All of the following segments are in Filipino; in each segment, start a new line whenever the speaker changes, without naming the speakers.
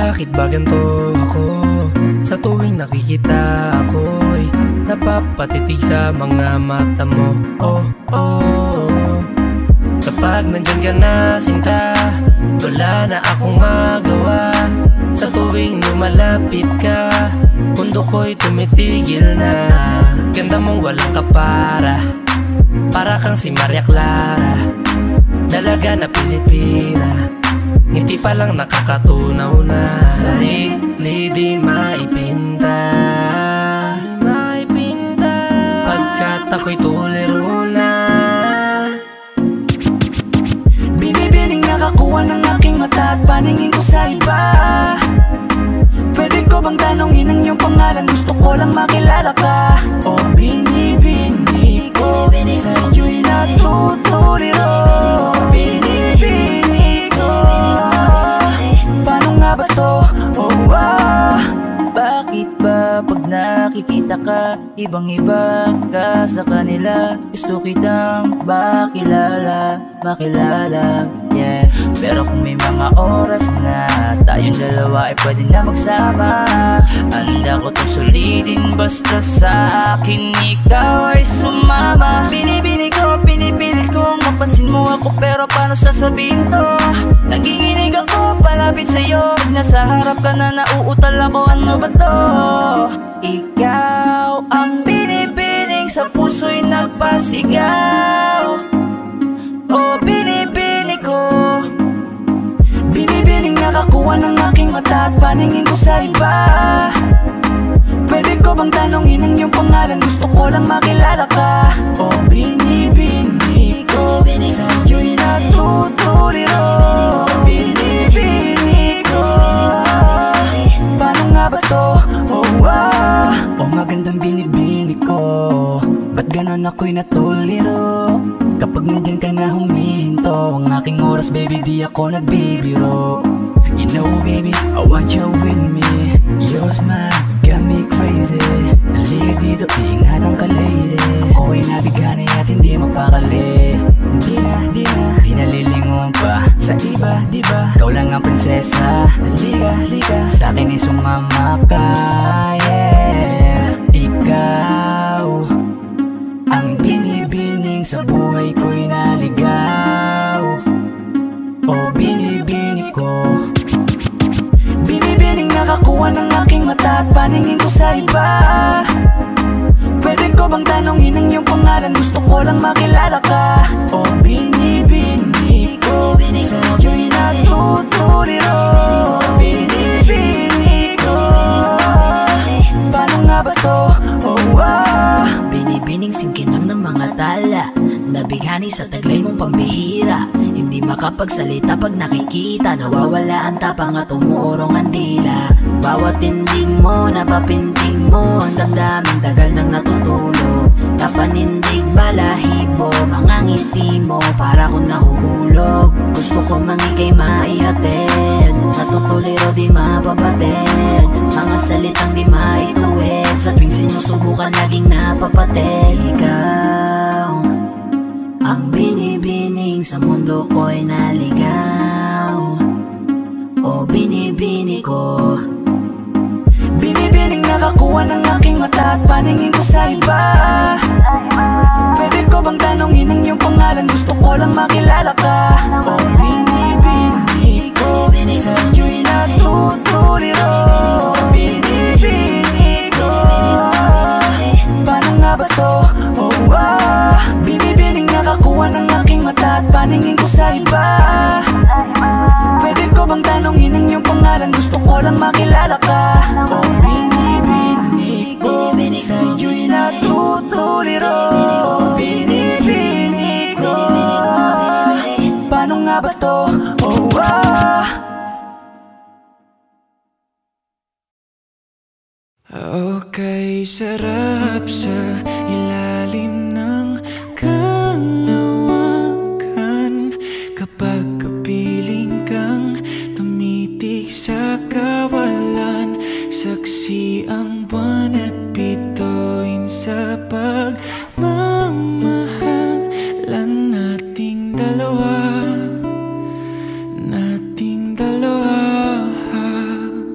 Bakit ba ganito ako? Sa tuwing nakikita ako'y napapatitig sa mga mata mo. Oh, oh. Kapag nandyan ka na, sinta, wala na akong magawa. Sa tuwing lumalapit ka, mundo ko'y tumitigil na. Ganda mong walang kapara, para kang si Maria Clara, dalaga na Pilipina, ngiti pa lang nakakatunaw na. Sarili di maipinta, pagkat ako'y tuliro na.
Binibining nakakuha ng aking mata at paningin ko sa iba. Pwede ko bang tanongin ang iyong pangalan? Gusto ko lang makilala ka. O binibini ko, sa'yo'y natutuliro. Binibini ko, paano nga ba to? Oh, bakit ba pag nakikita ka, ibang-iba ka sa kanila? Gusto kitang makilala, yeah. Pero kung may mga oras na tayong dalawa ay pwede na magsama, handa ko itong sulitin basta sa akin ikaw ay sumama. Binibini ko, pinipilit kong mapansin mo ako, pero paano sasabihin to? Nanginginig ako palapit sa'yo, pag nasa harap ka na nauutal ako, ano ba to? Ikaw ang binibining sa puso'y nagpasigaw. O binibini ko, binibining nakakuha ng aking mata at paningin ko sa iba. Pwede ko bang tanongin ang iyong pangalan? Gusto ko lang makilala ka. O binibini ko, sa'yo'y natutuliro. Binibini ko, paano nga ba to? Oh, magandang binibini ko, ba't ganon ako'y natuliro? Kapag nandyan ka na huminto, ang aking oras baby di ako nagbibiro. You know baby, I want you with me. Your smile got me crazy. Halika dito, ingatan ka lady. Ako'y nabigani at hindi mapakali. Di na lilingon pa sa iba, diba? Ikaw lang ang prinsesa. Halika, sa'kin ay sumama ka, yeah. Ikaw ang binibining sa buhay ko'y naligaw. O binibini ko, binibining nakakuha ng aking mata at paningin ko sa iba. Pwede ko bang tanongin ang iyong pangalan? Gusto ko lang makilala ka. O binibini ko, sa'yo'y natutuliro. Binibini ko, paano nga ba to? Binibining singkinang ng mga tala, nabighani sa taglay mong pambihira. Hindi makapagsalita pag nakikita, nawawala ang tapang at umuurong ang dila. Bawat tindig mo, napapintig mo, ang damdamin tagal nang natutulog. Napanindig balahibo, mga ngiti mo, para kong nahuhulog. Gusto ko mangikay maihatid, natutuliro di mapabatid. Mga salitang di maituwid, sa tuwing sinusubukan laging napapatid. Ikaw ang binibining sa mundo ko'y naligaw. O binibini ko, binibining nakakuha ng aking mata at paningin ko sa iba. Pwede ko bang tanongin ang iyong pangalan? Gusto ko lang makilala ka. O binibini ko, sa'yo'y natutuliro. Binibini ko, paano nga ba to? Binibining nakakuha ng aking mata at paningin ko sa iba. Pwede ko bang tanongin ang iyong pangalan? Gusto ko lang makilala ka. O binibini ko, sa'yo'y natutuliro. Binibini ko, paano nga ba to?
Okay, sarap sa ilalim ng kalawakan kapag kapiling kang tumitig sa kawalan. Saksi ang buwan at bituin sa pagmamahalan nating dalawa, nating dalawa.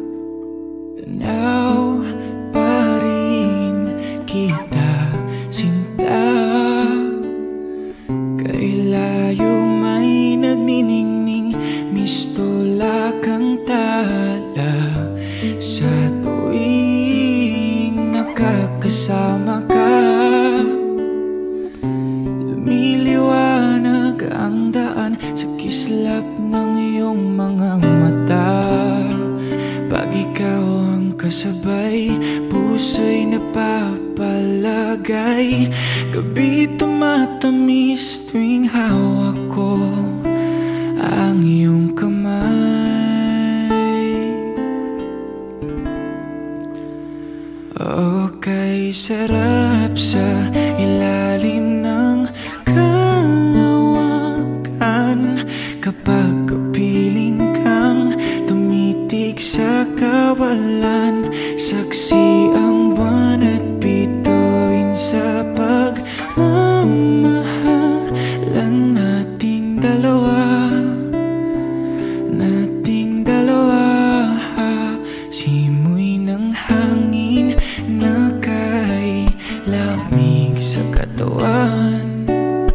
kita, sinta. Kay layo may nagniningning, mistola kang tala. Sa tuwing nakakasama ka, lumiliwanag ang daan sa kislap ng iyong mga mata. Pag ikaw ang kasabay, puso'y napapalagay. Gabi tumatamis tuwing hawak ko ang iyong kamay. Okay, sarap sa ilalim ng kalawakan kapag kapiling kang tumitig sa kawalan. Saksi ang buwan at bituin sa pagmamahalan nating dalawa. Nating dalawa, simoy ng hangin na kay lamig sa katawan.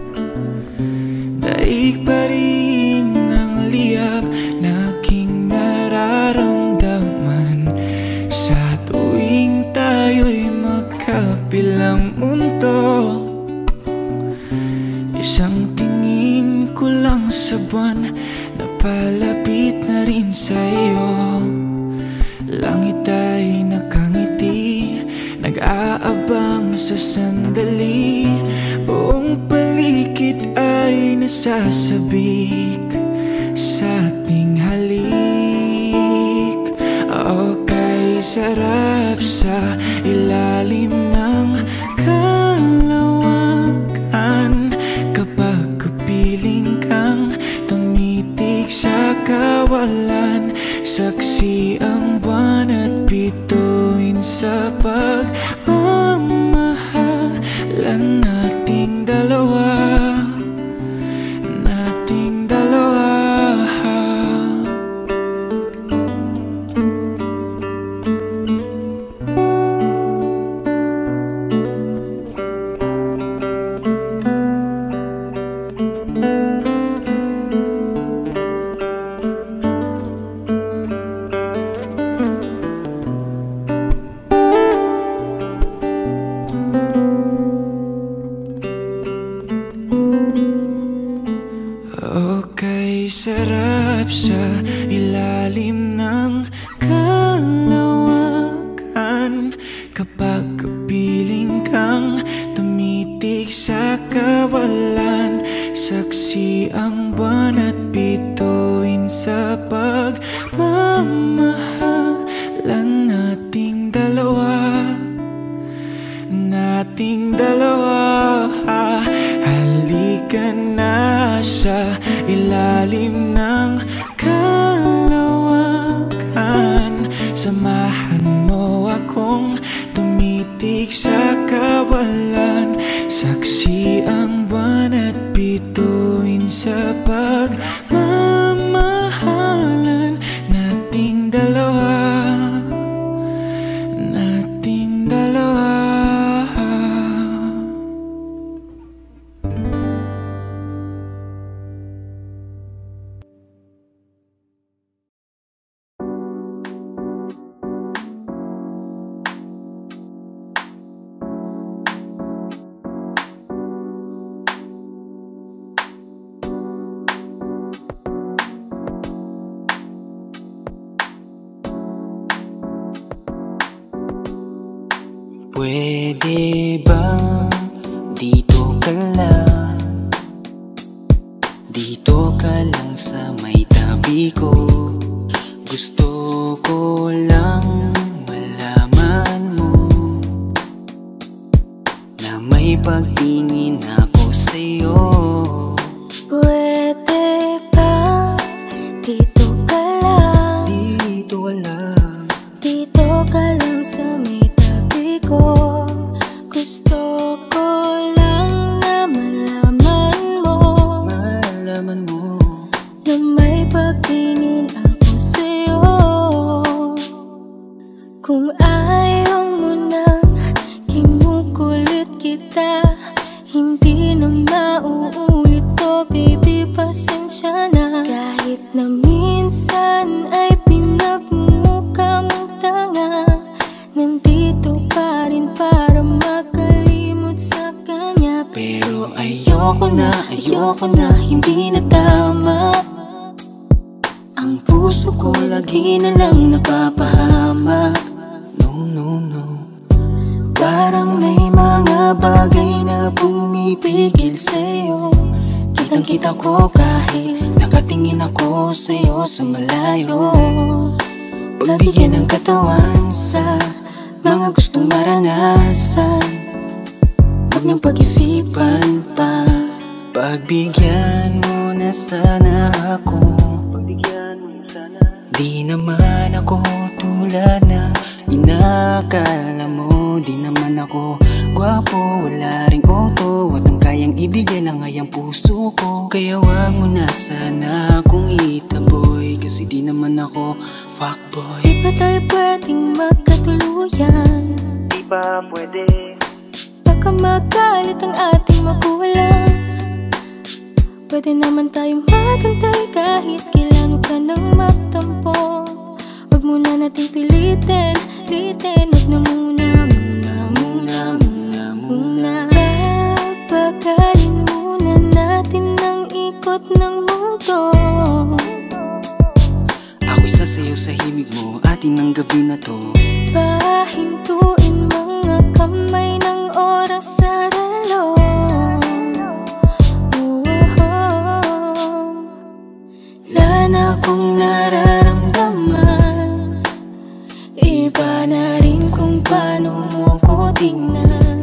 Daig pa rin ang liyab na aking nararamdaman sa tuwing tayo'y magkabilang mundo. Isang tingin ko lang sa buwan, napalapit na rin sa iyo. Langit ay nakangiti, nag-aabang sa sandali. Buong paligid ay nasasabik sa ating halik. Okay, sarap sa ilalim ng kalawakan kapag kapiling kang tumitig sa kawalan. Saksi ang buwan at bituin sa pagmamahalan nating dalawa. Nating dalawa. Okay, sarap sa ilalim ng kalawakan kapag kapiling kang tumitig sa kawalan. Saksi ang buwan at bituin sa pagmamahalan nating dalawa. Nating dalawa, halika na sa ilalim ng kalawakan. Samahan mo akong tumitig sa kawalan. Saksi ang buwan at bituin sa pagmamahalan nating dalawa. Nating dalawa.
Pwede ba dito ka lang? Dito ka lang sa may tabi ko. Gusto ko lang malaman mo na may pagtingin ako sa'yo.
Pwede ba dito ka lang?
Dito ka lang.
Dito ka lang sa may tabi ko. Gusto ko lang na malaman mo,
Malaman mo
na may pagtingin ako sa'yo. Kung ayaw mo nang kimukuha ayoko na, hindi na tama. Ang puso ko lagi na lang napapahama.
No.
Parang may mga bagay na pumipigil sa'yo. Kitang-kita ko kahit nakatingin ako sa'yo sa malayo. Pagbigyan ng katawan sa mga gustong maranasan, huwag niyong pag-isipan pa.
Pagbigyan mo na sana ako. Di naman ako tulad na inakala mo. Di naman ako gwapo, wala ring auto, at ang kayang ibigay lang ay ang puso ko. Kaya wag mo na sana akong itaboy, kasi di naman ako fuckboy.
Di ba tayo pwedeng magkatuluyan?
Di ba pwede?
Baka magalit ang ating magulang. Pwede naman tayong magantay kahit kailan ka nang magtampo. Huwag muna nating pilitin, huwag na muna. Papagalin muna natin ang ikot ng mundo.
Ako'y sasayaw sa himig mo, atin ng gabi na to.
Pahintuin mga kamay ng oras sa relo. Wala na akong nararamdaman. Iba na rin kung paano mo ko tingnan.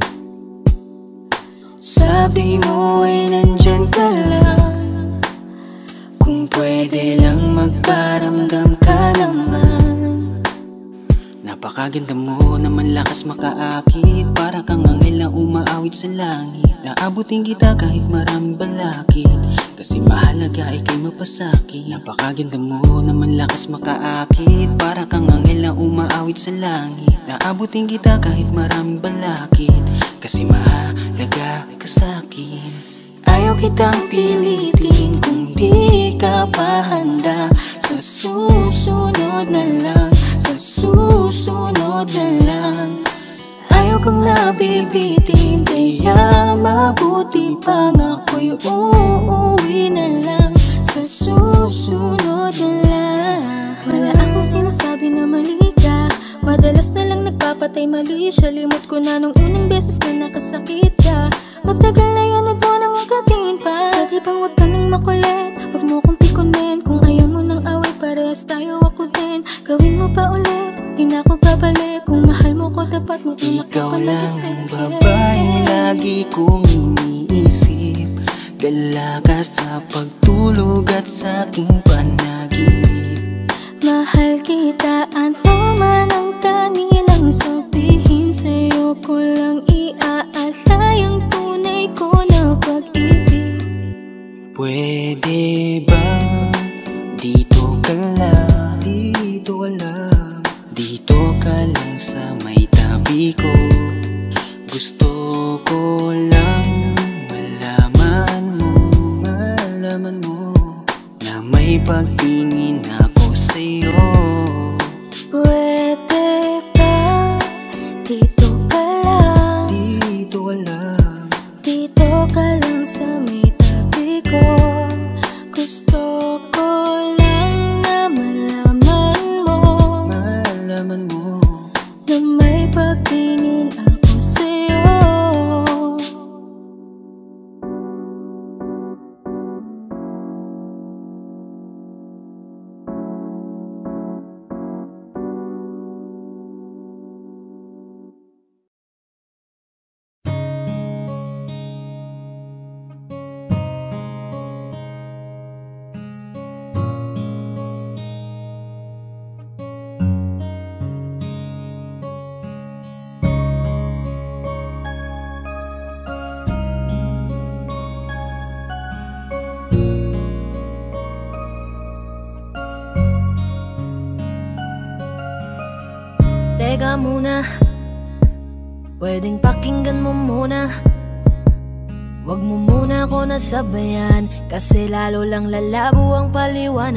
Sabi mo ay nandyan ka lang. Kung pwede lang magparamdam ka naman.
Napakaganda mo naman, lakas makaakit. Para kang anghel na umaawit sa langit. Naabutin kita kahit maraming balakid, kasi mahalaga ay kay mapasakit. Napakaganda mo naman, lakas makaakit. Para kang anghel na umaawit sa langit. Naabutin kita kahit maraming balakid, kasi mahalaga ka sa'kin.
Ayaw kitang pilitin kung di ka pa handa. Sa susunod na lang, sa susunod na lang. Ayaw kong nabibitin, kaya mabuti pang ako'y uuwi na lang. Sa susunod na lang. Wala akong sinasabi na mali ka. Madalas na lang nagpapatay mali siya. Limot ko na nung unang beses na nakasakit ka. Matagal na yan, huwag mo nang magatingin pa. Pwede bang huwag ka nang makulit? Huwag mo kong pikunin. Kung ayaw mo nang away, parehas tayo ako din. Gawin mo pa ulit, di na ako babalik. Kung mahal mo ko, dapat mo unak
Ikaw
ko
lang
isipin.
babaeng lagi kong iniisip. Dala ka sa pagtulog at sa aking panaginip.
Mahal kita, ano man ang kanilang sabihin. Sa'yo ko lang iaalay ang tunay ko na pag-ibig.
Pwede bang dito ka lang? Dito ka lang. Dito ka lang sa may tabi ko. Gusto ko lang malaman mo na may pagtingin ako sa'yo.
Pwede ba dito ka lang?
Dito ka lang.
Dito ka lang sa may tabi ko. Gusto ko lang na malaman mo na may pagtingin ako sa'yo.
Teka muna, pwedeng pakinggan mo muna. Wag mo muna ako nasabayan, kasi lalo lang lalabo ang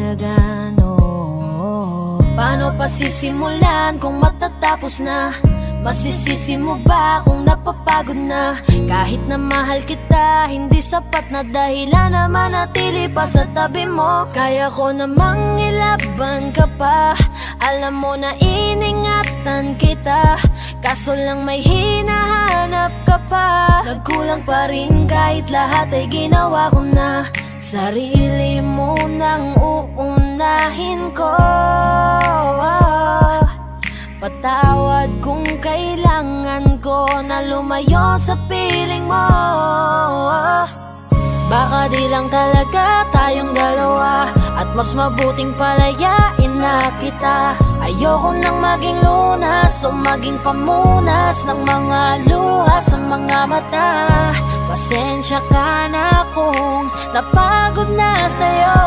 paliwanagan. Paano pa sisimulan kung matatapos na? Masisisi mo ba kung napapagod na? Kahit na mahal kita, hindi sapat na dahilan na manatili pa sa tabi mo. Kaya ko namang ilaban ka pa, alam mo na iningatan kita, kaso lang may hinahanap ka pa. Nagkulang pa rin kahit lahat ay ginawa ko na. Sarili mo nang uunahin ko. Patawad kung kailangan ko na lumayo sa piling mo. Baka di lang talaga tayong dalawa, at mas mabuting palayain na kita. Ayoko nang maging lunas o maging pamunas ng mga luha sa mga mata. Pasensya ka na kung napagod na sa'yo.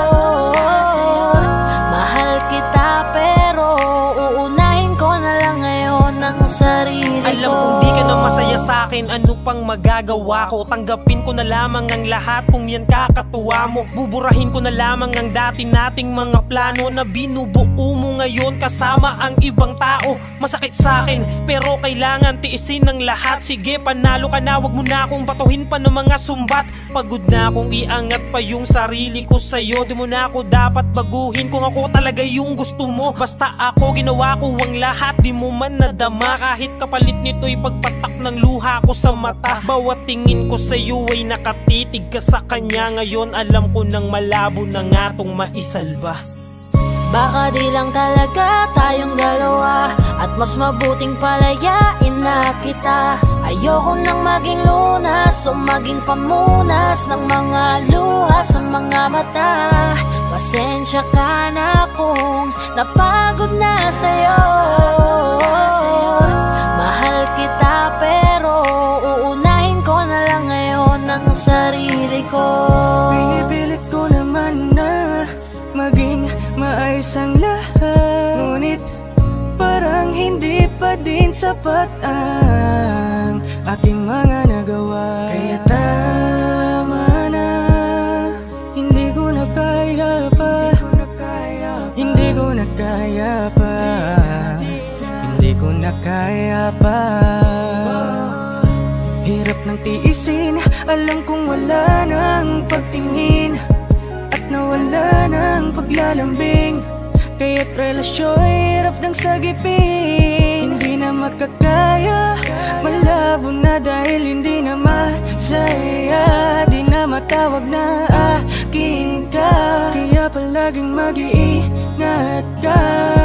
Mahal kita pero uunahin ko na lang ngayon ang sarili ko.
Alam kong di ka na masaya sa'kin, ano pang magagawa ko? Tanggapin ko na lamang ang lahat kung yan kakatuwa mo. Buburahin ko na lamang ang dati nating mga plano na binubuo mo ngayon kasama ang ibang tao. Masakit sa'kin pero kailangan tiisin ng lahat. Sige, panalo ka na, wag mo na akong batuhin pa ng mga sumbat. Pagod na akong iangat pa yung sarili ko sa'yo. Di mo na ako dapat baguhin kung ako talaga yung gusto mo. Basta ako, ginawa ko ang lahat, di mo man nadama. Kahit kapalit nito'y pagpatak ng luha ko sa mata. Bawat tingin ko sa'yo ay nakatitig ka sa kanya. Ngayon alam ko nang malabo na nga tong maisalba.
Baka di lang talaga tayong dalawa, at mas mabuting palayain na kita. Ayoko nang maging lunas o maging pamunas ng mga luha sa mga mata. Pasensya ka na kung napagod na sa'yo. Mahal kita pero uunahin ko na lang ngayon ang sarili ko.
Pinipilit ko naman na maging maayos ang lahat, ngunit parang hindi pa din sapat ang aking mga nagawa. Kaya tama na, hindi ko na kaya pa, hindi ko na kaya pa, hindi ko na kaya pa. Hirap ng tiisin, alam kong wala nang pagtingin at nawala ng paglalambing. Kaya't relasyon hirap ng sagipin. Hindi na makakaya, malabo na dahil hindi na masaya. Di na matawag na akin ka, kaya palaging mag-iingat ka.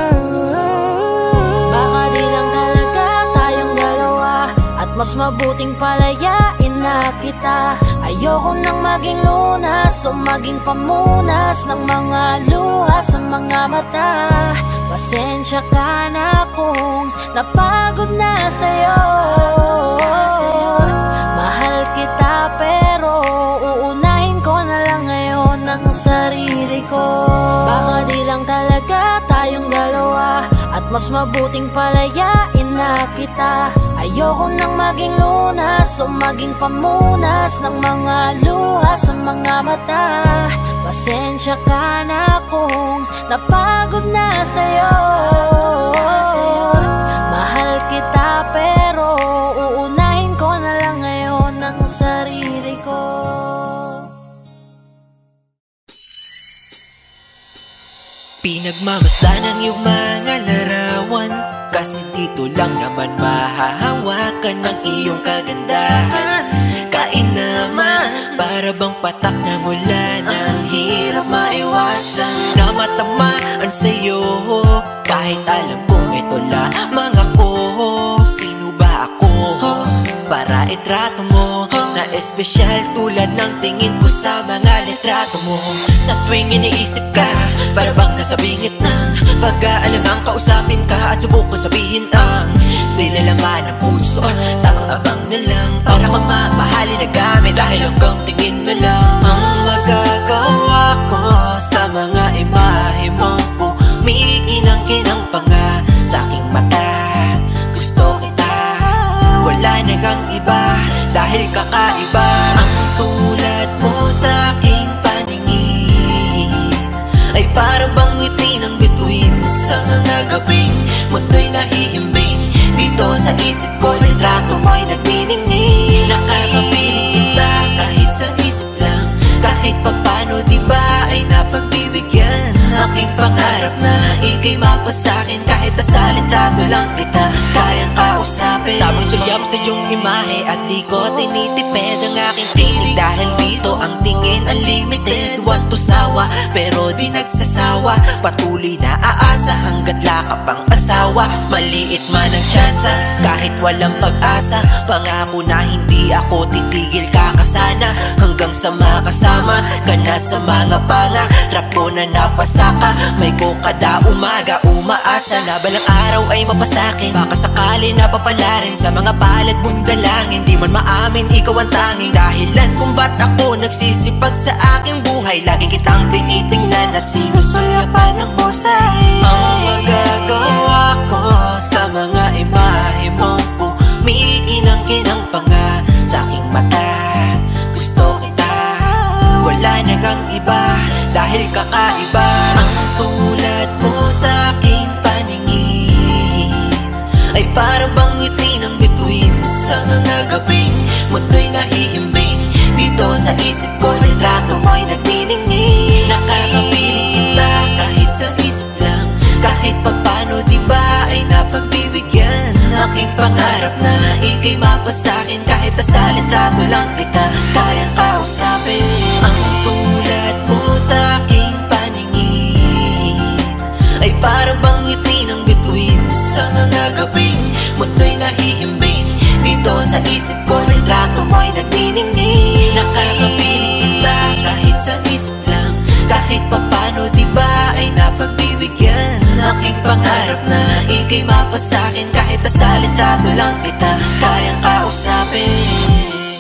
Baka di lang talaga tayong dalawa, at mas mabuting palayain na kita. Ayoko nang maging lunas o maging pamunas ng mga luha sa mga mata. Pasensya ka na kung napagod na sa'yo. Mahal kita pero uunahin ko na lang ngayon ang sarili ko. Baka di lang talaga tayong dalawa, at mas mabuting palayain na kita. Ayoko nang maging lunas o maging pamunas ng mga luha sa mga mata. Pasensya ka na kung napagod na sa'yo. Mahal kita pero uunahin ko na lang ngayon ang sarili ko.
Pinagmamasdan ang iyong mga larawan, kasi dito lang naman mahahawakan ng iyong kagandahan. Kain naman, para bang patak na mula ng hirap maiwasan. Na matamaan sa'yo, kahit alam kong ito lamang ako. Sino ba ako para itrato mo na espesyal tulad ng tingin ko sa mga litrato mo? Sa tuwing iniisip ka, para bang nasa bingit ng pag-aalangang kausapin ka at subukan sabihin ang nilalaman ng puso. Tamang abang na lang para mamamahalin na gamit, dahil hanggang tingin na lang ang magagawa ko sa mga imahe mo. Kumikinang-kinang pa nga sa aking mata. Gusto kita, wala na ngang iba, dahil kakaiba ang tulad mo sa aking paningin. Ay para bang ngiti ng bituin sa mga gabing mundo'y nahiimbing. Dito sa isip ko, litrato mo'y nagniningning. Nakakapiling kita kahit sa isip lang. Kahit papano diba ay napagbibigyan. Aking pangarap na ika'y mapasakin. Kahit sa litrato lang kita kayang kausapin. Tamang sulyap sa iyong imahe at di ko tinitipid ang aking tinig. Dahil dito ang tingin unlimited. Want to sawa pero di nagsasawa. Patuloy na aasa hanggat lakap ang asawa. Maliit man ang tsansa kahit walang pag-asa. Pangako na hindi ako titigil kakasana. Hanggang sa makasama ka na sa mga pangarap ko na napasaka. May kokada umaga, umaasa na balang araw ay mapasakin. Baka sakali na papalarin sa mga palad mong dalangin. Di man maamin ikaw ang tanging dahilan kung ba't ako nagsisipag sa aking buhay. Lagi kitang tinitingnan at sinusulyapan ng husay. Ang magagawa ko sa mga imahe mong kumikinang-kinang pa nga sa aking mata. Gusto kita, wala na ngang iba dahil kakaiba. Ang tulad mo sa aking paningin ay para bang ngiti ng bituin. Sa mga gabing mundo'y nahiimbing. Dito sa isip ko, litrato mo'y nagniningning. Nakakapiling kita kahit sa isip lang. Kahit papano diba ay napagbibigyan. Aking pangarap na ika'y mapasakin. Kahit sa litrato lang kita kayang kausapin. Ang tulad mo sa aking paningin ay para bang ngiti ng bituin. Sa mga gabing mundo'y nahiimbing. Dito sa isip ko, litrato mo'y nagniningning. Nakakapiling kita kahit sa isip lang. Kahit papano diba ay napagbibigyan. Aking pangarap na ika'y mapasakin. Kahit sa litrato lang kita kayang kausapin.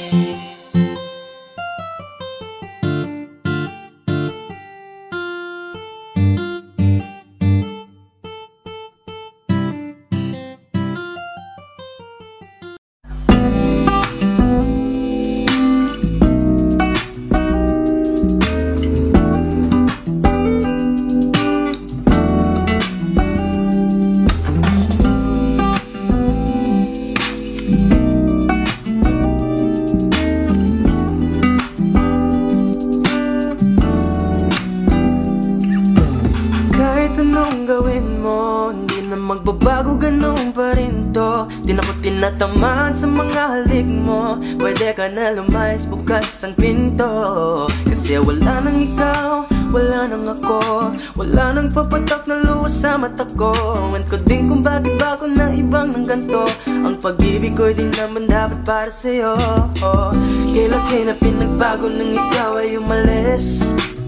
Magbabago ganun pa rin to. Di na ko tinatamaan sa mga halik mo. Pwede ka na lumayas, bukas ang pinto. Kasi wala nang ikaw, wala nang ako. Wala nang papatak na luwas sa mata ko. Ewan ko din kung bakit ba ako na ibang ng ganto. Ang pag-ibig ko'y di naman dapat para sa'yo. Kailan na pinagbago nang ikaw ay umalis.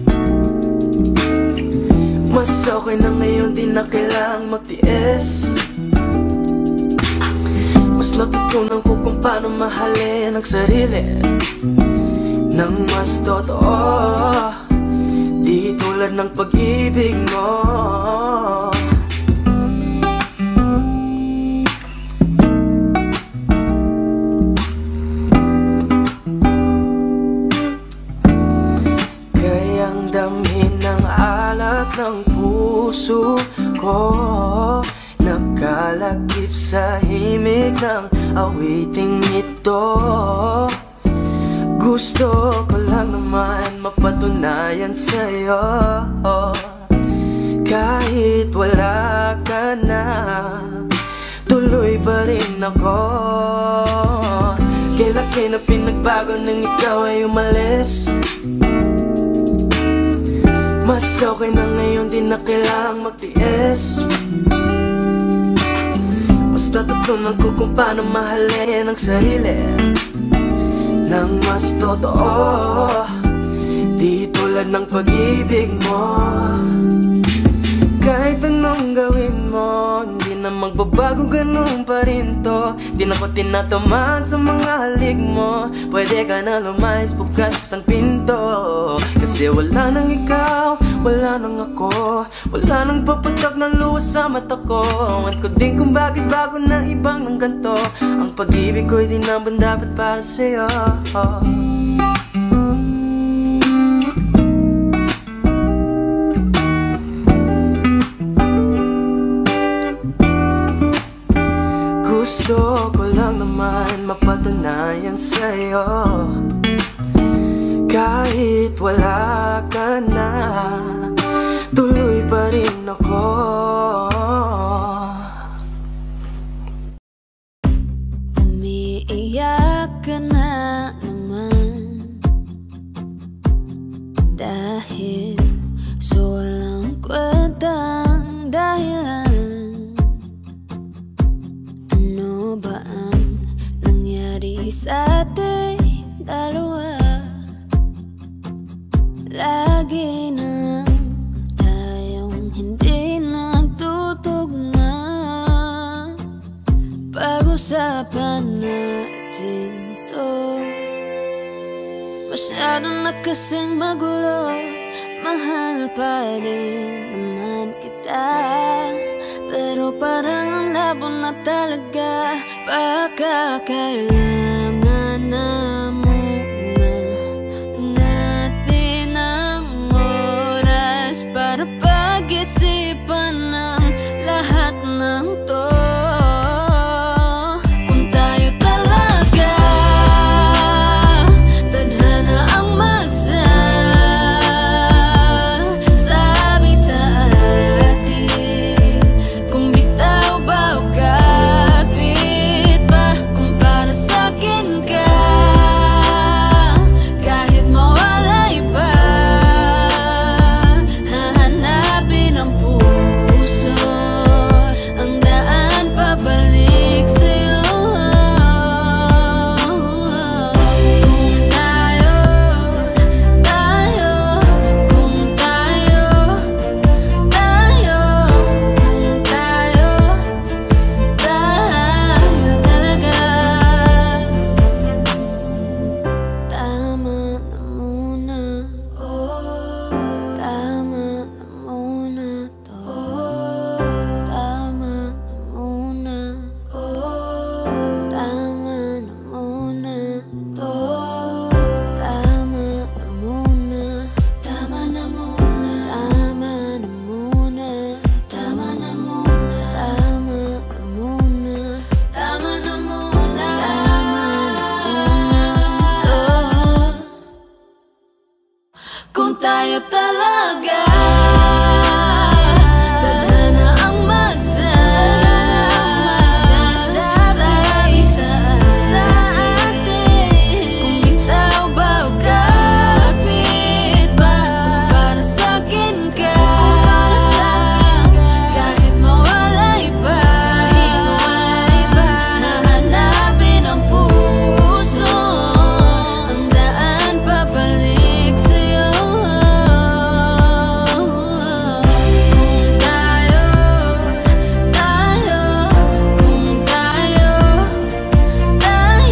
Mas okay na ngayon, di na kailangang magtiis. Mas natutunan ko kung paano mahalin ang sarili nang mas totoo. Di tulad ng pag-ibig mo. Kayang damhin ng alak ng puso ko, nakalakip sa himig ng awiting ito. Gusto ko lang naman mapatunayan sa'yo, kahit wala ka na, tuloy pa rin ako. Kailan na pinagbago nang ikaw ay umalis. Mas okay na ngayon, di na kailangang magtiis. Mas natutunan ko kung paano mahalin ang sarili nang mas totoo. Di tulad ng pag-ibig mo. Kahit anong gawin mo, hindi na magbabago, ganun pa rin to. Di na ko tinatamaan sa mga halik mo. Pwede ka na lumayas, bukas ang pinto. Kasi wala nang ikaw, wala nang ako. Wala nang papatak na luwas sa mata ko. At ko din kung bakit bago na ibang ng ganto. Ang pag-ibig ko'y di naman dapat para sa'yo. naman mapatunayan sa'yo. Kahit wala ka na, tuloy pa rin ako.
Umiiyak ka na naman dahil sa walang kwentang dahilan. Ano ba ang nangyari sa ating dalawa? Lagi na lang tayong hindi nagtutugma. Pag-usapan natin to. Masyado na kasing magulo. Mahal pa rin naman kita, pero parang ang labo na talaga. Baka kailangan na muna natin ang oras para pag-isipan ng lahat ng to. Kung tayo talaga tadhana ang magsasabi sa atin, kung bitaw ba o kapit ba, kung para sa'kin ka, kahit mawalay pa, hahanapin ang puso, ang daan pabalik sa'yo. Kung tayo, kung tayo, kung tayo talaga. Tama na muna, tama na muna to. Tama na muna, tama na muna to. Tama na muna, tama na muna, tama na muna, tama na muna, tama na muna, tama na muna, kung tayo talaga tadhana ang magsasabi sa atin, kung bitaw ba o kapit ba, kung para sa'kin ka, kahit mawalay pa, hahanapin ang puso, ang daan pabalik sa'yo. Kung tayo, kung tayo, kung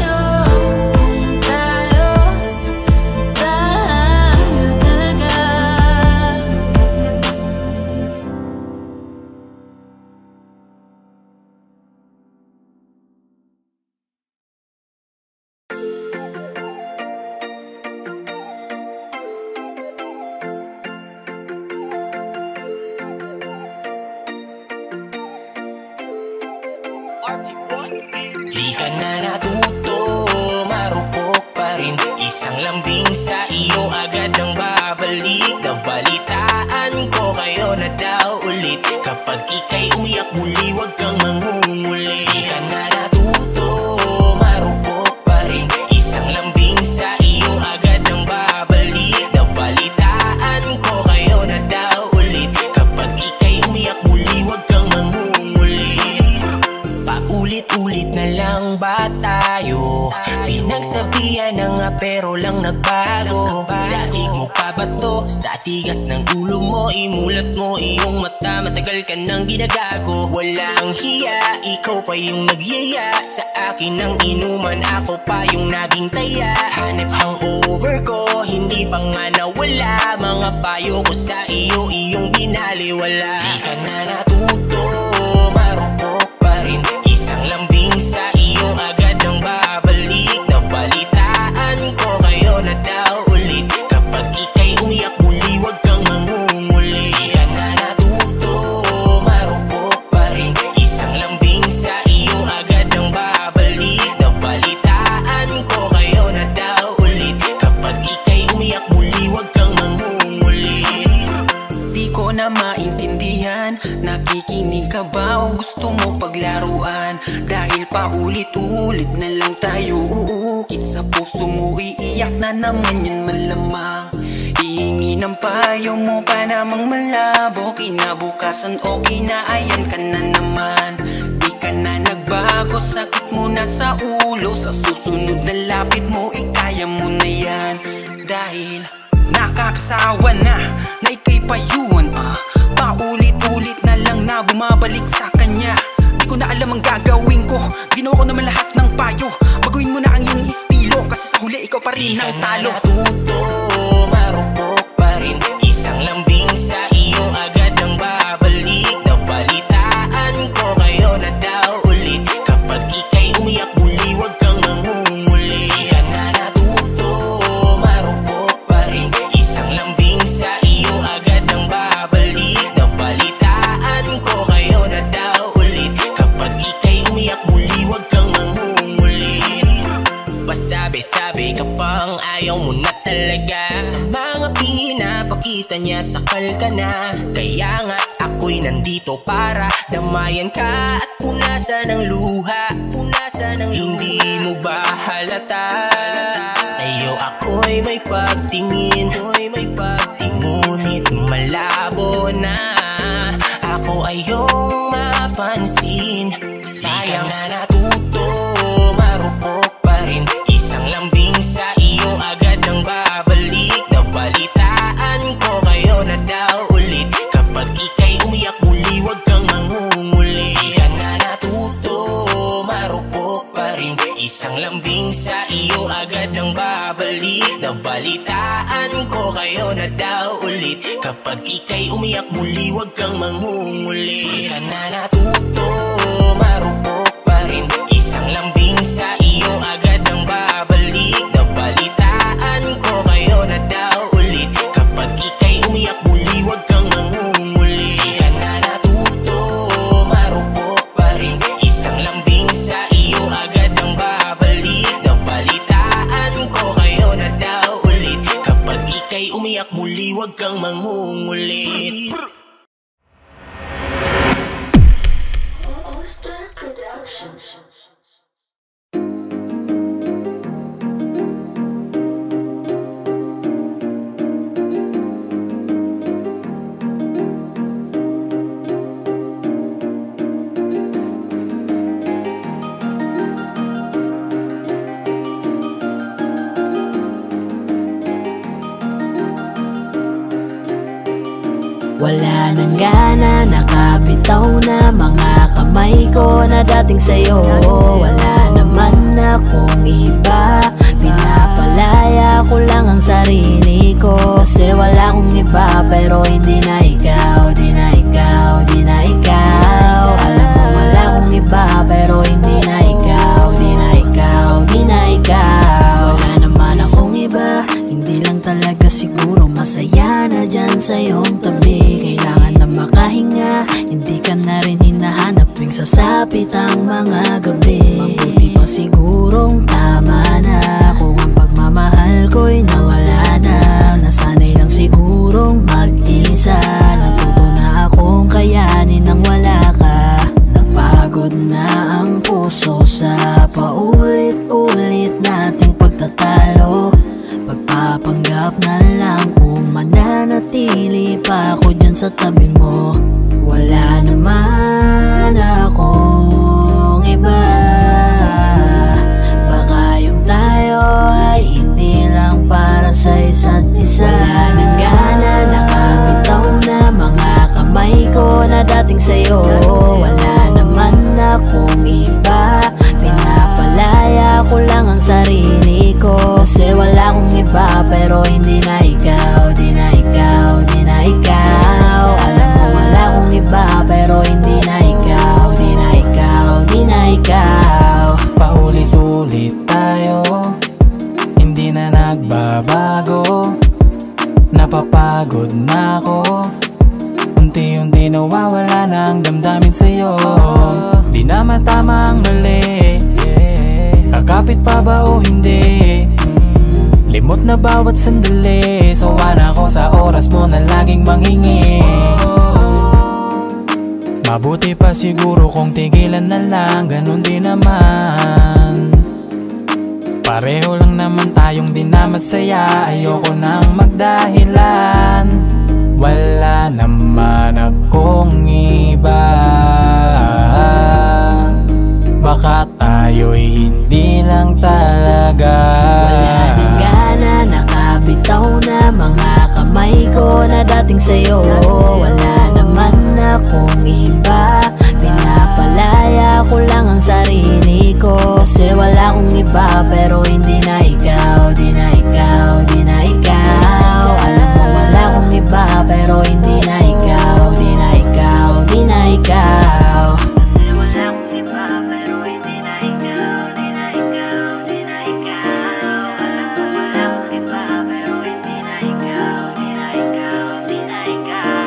tayo talaga.
Di ka na natuto, marupok pa rin. Isang lambing sa iyo agad ang babalik. Nabalitaan ko kayo na daw ulit. Kapag ika'y umiyak muli, huwag kang mangunguli. Di ka na natuto, marupok pa rin. Isang lambing sa iyo agad ang babalik. Nabalitaan ko kayo na daw ulit. Kapag ika'y umiyak muli, huwag kang mangunguli. Paulit-ulit na lang ba tayo? Pinagsabihan na nga pero lang nagbago. Daig mo pa ba to? Sa tigas ng ulo mo, imulat mo iyong mata. Matagal ka nang ginagago. Walang hiya, ikaw pa yung nagyaya. Sa akin ang inuman, ako pa yung naging taya. Hanep hangover ko, hindi pa nga nawala. Mga payo ko sa iyo, iyong binaliwala. Di ka na natuto, marupok pa rin. Isang lambing sa iyo agad ang babalik. Nabalitaan ko kayo na daw ulit. Kapag ika'y umiyak muli, huwag kang mangunguli. Di ka na natuto, marupok pa rin. Isang lambing sa iyo agad ang babalik.
Paulit-ulit na lang tayo uukit sa puso mo, iiyak na naman yan malamang. Hihingi ng payo mo pa namang malabo, kinabukasan okay na ayan ka na naman. Di ka na nagbago, sakit mo na sa ulo, sa susunod na lapit mo kaya mo na yan. Dahil nakakasawa na ika'y payuhan paulit-ulit na lang na bumabalik sa kanya. Di ko na alam ang gagawin ko, ginawa ko naman lahat ng payo. Baguhin mo na ang iyong estilo, kasi sa huli ikaw pa rin ang talo.
Di ka natuto, marupok pa rin, isang lambing sa iyo agad ang babalik. Nabalitaan ko kayo na daw ulit, kapag ika'y umiyak muli wag kang mangunguli. Di ka na natuto, marupok pa rin, isang lambing sa iyo agad ang babalik. Nabalitaan ko kayo na daw ulit, kapag ika'y umiyak muli wag kang mangunguli. Pasabi-sabi ka pang ayaw mo na talaga, sa mga pinapakita niya sakal ka na. Kaya nga ako'y nandito para damayan ka at punasan ng luha, punasan ng hindi mo ba halata? Sa'yo ako'y may pagtingin, ngunit malabo na ako ay iyong mapansin. Sayang na natuto, marupok pa rin, isang lambing sa iyo agad ang babalik. Nabalitaan ko kayo na daw ulit, kapag ika'y umiyak muli wag kang mangunguli. Di ka na natuto, marupok pa rin, isang lambing sa iyo agad ang babalik. Nabalitaan ko kayo na daw ulit, kapag ika'y umiyak muli wag kang mangunguli. Di ka na natuto, marupok pa rin, isang lambing sa iyo agad ang babalik. Nabalitaan ko kayo na daw ulit, kapag ika'y umiyak muli wag kang mangunguli. Di ka na natuto, marupok pa rin, isang lambing sa iyo agad ang babalik. Nabalitaan ko kayo na daw ulit, kapag ika'y umiyak muli wag kang mangungulit.
Wala nang gana, nakabitaw na mga kamay ko na dating sa'yo. Wala naman akong iba, pinapalaya ko lang ang sarili ko. Kasi wala akong iba, pero hindi na ikaw, di na ikaw, di na ikaw. Alam mo wala akong iba, pero hindi na ikaw, di na ikaw, di na ikaw. Wala naman akong iba, hindi lang talaga siguro masaya na dyan sa iyong tabi. Kailangan na makahinga, hindi ka na rin hinahanap tuwing sasapit ang mga gabi. Mabuti pa sigurong tama na kung ang pagmamahal ko'y nawala na. Nasanay lang sigurong mag-isa, natuto na akong kayanin nang wala ka. Napagod na ang puso sa paulit-ulit nating pagtatalo. Pagpapanggap na lang kung mananatili pa ako dyan sa tabi mo. Wala naman akong iba, baka yung tayo ay hindi lang para sa isa't isa. Wala nang gana, nakabitaw na mga kamay ko na dating sa'yo. Wala naman akong iba, pinapalaya ko lang ang sarili ko. Kasi wala akong iba, pero hindi na ikaw, di na ikaw, di na ikaw. Alam mo wala akong iba, pero hindi na ikaw, di na ikaw, di na ikaw.
Paulit-ulit tayo, hindi na nagbabago. Napapagod na ako, unti-unti nawawala na ang damdamin sa'yo. Di na matama ang mali, kakapit pa ba o hindi? Limot na bawat sandali, sawa na ako sa oras mo na laging manghingi. Mabuti pa siguro kung tigilan na lang, ganun din naman. Pareho lang naman tayong di na masaya, ayoko nang magdahilan. Wala naman akong iba, baka tayo'y hindi lang talaga.
Wala din gana, nakabitaw na mga kamay ko na dating sa'yo. Wala naman akong iba, pinapalaya ko lang ang sarili ko. Kasi wala akong iba, pero hindi na ikaw, di na ikaw, di na ikaw. Alam mo wala akong iba, pero hindi na ikaw, di na ikaw, di na ikaw. Wala akong iba, pero hindi na ikaw, di na ikaw, di na ikaw. Alam mo wala akong iba, pero hindi na ikaw, di na ikaw, di na ikaw.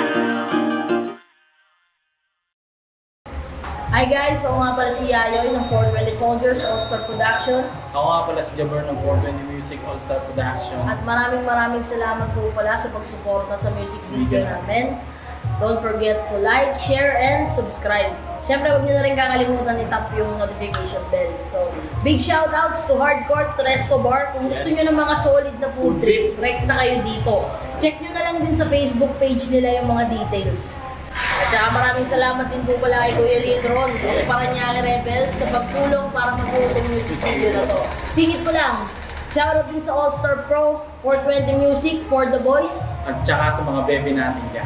Hi guys, ako nga pala si Yayoy ng 420 Soldiers All-Star Production.
Ako nga pala si Jabber ng 420 Music All-Star Production.
At maraming salamat po pala sa pagsuporta sa music video namin. Don't forget to like, share, and subscribe. Siyempre, huwag nyo na rin kakalimutan i-tap yung notification bell. So, big shoutouts to Hardcore Resto Bar. Kung gusto nyo ng mga solid na food trip, direct na kayo dito. Check nyo na lang din sa Facebook page nila yung mga details. At saka maraming salamat din po pala kay Kuya Lindron of Paranaque Rebels sa pagtulong para mabuo itong music video na to. Singit ko lang, shoutout din sa All-Star Pro, 420 Music, For The Boys.
At saka sa mga bebe natin dyan.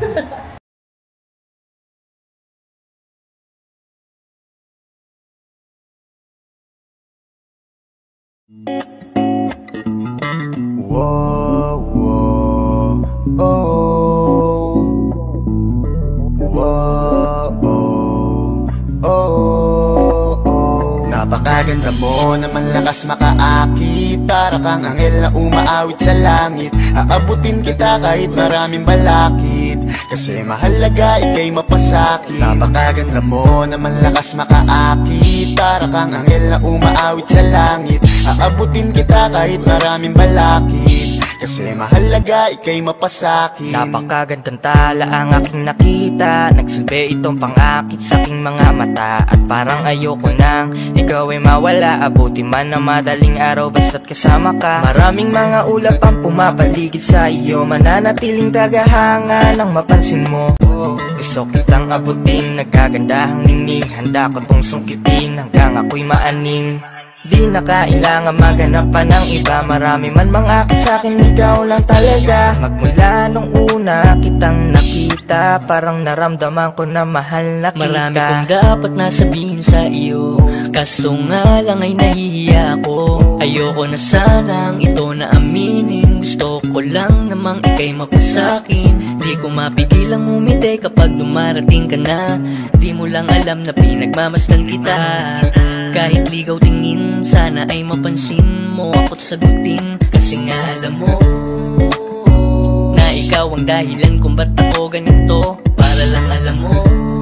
Whoa, whoa, oh. Whoa, oh, oh, oh. Napakaganda mo naman, lakas makaakit. Para kang anghel na umaawit sa langit. Aabutin kita kahit maraming balakid, kasi mahalaga ika'y mapasakit. Napakaganda mo naman, lakas makaakit. Para kang anghel na umaawit sa langit. Aabutin kita kahit maraming balakid, kasi mahalaga ika'y mapasakit.
Napakagandang tala ang aking nakita, nagsilbi itong pangakit sa aking mga mata. At parang ayoko nang ikaw ay mawala, abuti man na madaling araw basta't kasama ka. Maraming mga ulap ang pumapaligid sa iyo, mananatiling tagahanga nang mapansin mo. Gusto kitang abutin, nagkagandahang ningning, handa ko tong sungkitin hanggang ako'y maaning. Di na kailangan maghanap pa ng iba, marami man mangakit sa'kin, ikaw lang talaga. Magmula nung una kitang nakita, parang naramdaman ko na mahal na kita.
Marami kong dapat nasabihin sa iyo, kaso nga lang ay nahihiya ako. Ayoko na sanang ito na aminin, gusto ko lang namang ika'y mapasakin. Di ko mapigilang umiti kapag dumarating ka na, di mo lang alam na pinagmamasdan kita. Kahit ligaw tingin, sana ay mapansin mo ako't sagutin. Kasi nga alam mo na ikaw ang dahilan kung ba't ako ganito. Para lang alam mo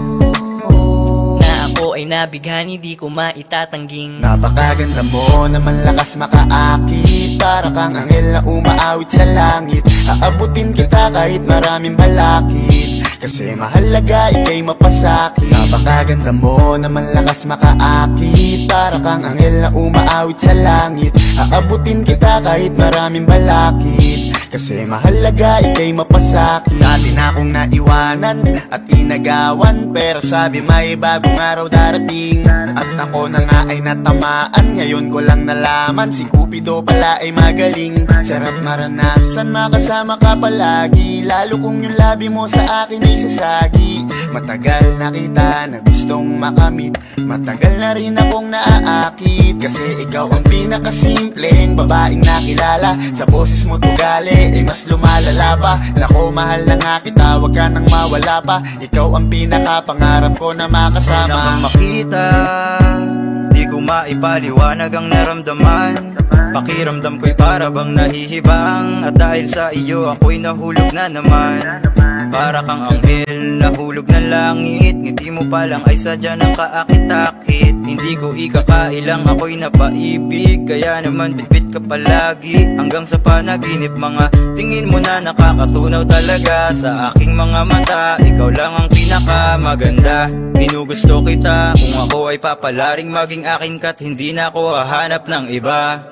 na ako ay nabighani, di ko maitatangging.
Napakaganda mo naman, lakas makaakit. Para kang anghel na umaawit sa langit. Aabutin kita kahit maraming balakid, kasi mahalaga ika'y mapasakit. Napakaganda mo naman, lakas makaakit. Para kang anghel na umaawit sa langit. Aabutin kita kahit maraming balakid, kasi mahalaga ika'y mapasakit. Dati na akong naiwanan at inagawan, pero sabi may bagong araw darating. At ako na nga ay natamaan, ngayon ko lang nalaman si Cupido pala ay magaling. Sarap maranasan, makasama ka palagi, lalo kung yung labi mo sa akin ay sasagi. Matagal na kita na gustong makamit, matagal na rin akong naaakit, kasi ikaw ang pinakasimpleng babaeng nakilala. Sa boses mo tugali ay mas lumalala pa. Nako mahal na nga kita, wag ka nang mawala pa. Ikaw ang pinakapangarap ko na makasama.
Di na kang makita, di ko maipaliwanag ang naramdaman. Pakiramdam ko'y para bang nahihibang, at dahil sa iyo ako'y nahulog na naman. Para kang anghel, nahulog ng langit. Ngiti mo pa lang ay sadya ng kaakit-akit. Hindi ko ikakailang ako'y napaibig, kaya naman bitbit ka palagi. Hanggang sa panaginip, mga tingin mo na nakakatunaw talaga sa aking mga mata. Ikaw lang ang pinakamaganda, ginugusto kita. Kung ako ay papalaring maging akin ka't hindi na ako hahanap ng iba.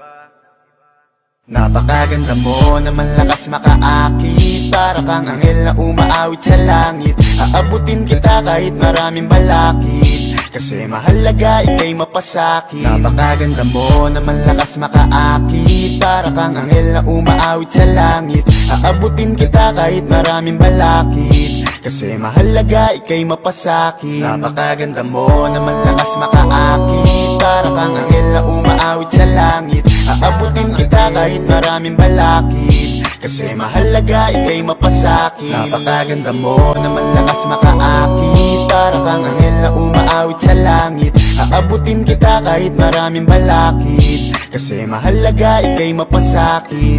Napakaganda mo na malakas makaakit. Para kang anghel na umaawit sa langit. Aabutin kita kahit maraming balakid, kasi mahalaga ika'y mapasakit. Napakaganda mo na malakas makaakit. Para kang anghel na umaawit sa langit. Aabutin kita kahit maraming balakid, kasi mahalaga ika'y mapasakit. Napakaganda mo na malakas makaakit. Para kang anghel na umaawit sa langit. Aabutin kita kahit maraming balakid, kasi mahalaga ika'y mapasakit. Napakaganda mo na malakas makaakit. Para kang anghel na umaawit sa langit. Aabutin kita kahit maraming balakid, kasi mahalaga ika'y mapasakit.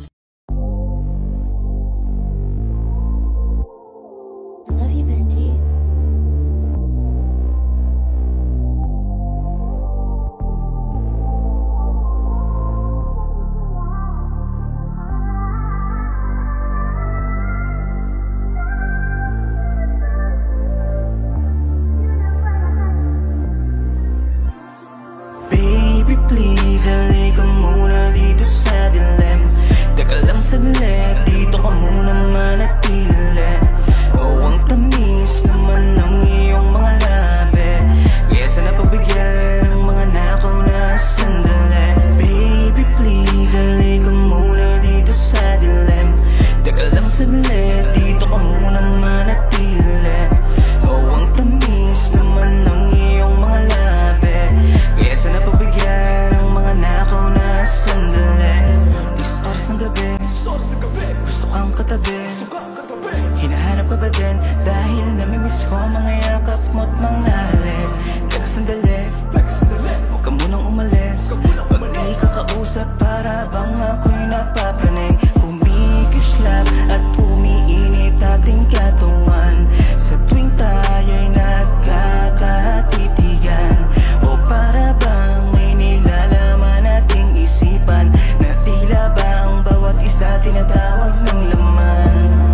Please, halika muna dito sa dilim. Teka lang saglit, dito ka muna manatili. Oh, ang tamis naman ng iyong mga labi, kaya sana pagbigyan ng mga nakaw na sandali. Baby, please, halika muna dito sa dilim. Teka lang saglit, dito ka muna manatili. Oh, ang tamis naman ng iyong mga labi, kaya sana pagbigyan ng mga nakaw na sandali. Dis oras ng gabi, gusto kang katabi. Hinahanap ka ba din? Dahil namimiss ko mga yakap mo't mga halin. Teka sandali, huwag ka munang umalis. Pag di ka kausap, para bang ako'y napapanig. Kumikislap at umiinit ating katawan sa tuwing tayo'y nagkakatitigan. O para bang may nilalaman nating isipan, na tila ba ang bawat isa tinatawag ng laman.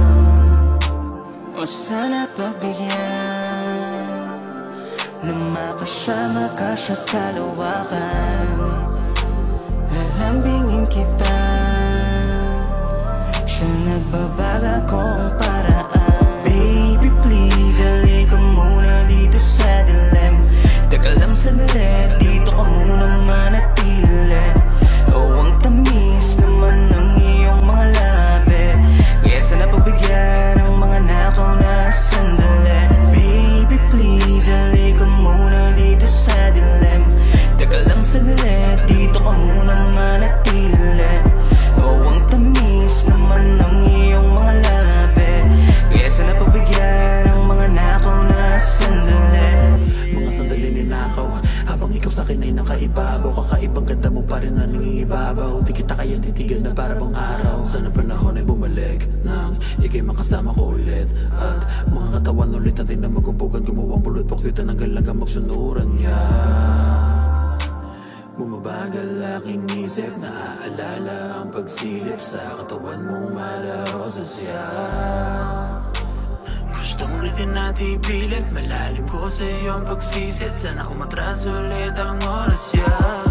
O sana pagbigyan na makasama ka sa kalawakan. Lalambingin kita sa nagbabaga kong paraan. Baby, please, halika muna dito sa dilim. Teka lang saglit, dito ka muna manatili. Oh, ang tamis naman ng iyong mga labi, kaya sana pagbigyan ng mga nakaw na sandali. Baby, please, halika muna dito sa dilim. Teka lang saglit, dito ka muna manatili. Oh, ang tamis naman ng iyong mga labi, kaya sana pagbigyan ng mga nakaw na sandali.
Mga sandali ninakaw, habang ikaw sa'kin ay nakaibabaw. Kakaibang ganda mo pa rin na nangingibabaw. Di kita kaya titigan na para bang araw. Sana panahon ay bumalik nang ikay makasama ko ulit. At mga katawan ulit natin na magkumpukan. Gumawang pulot pakyutan hanggang lang magsunuran niya. Bumabagal aking isip, naaalala ang pagsilip sa katawan mong malaho sa siya. Gusto mo rin natin ipilit, malalim ko sa iyong pagsisit. Sana umatras ulit ang oras ya.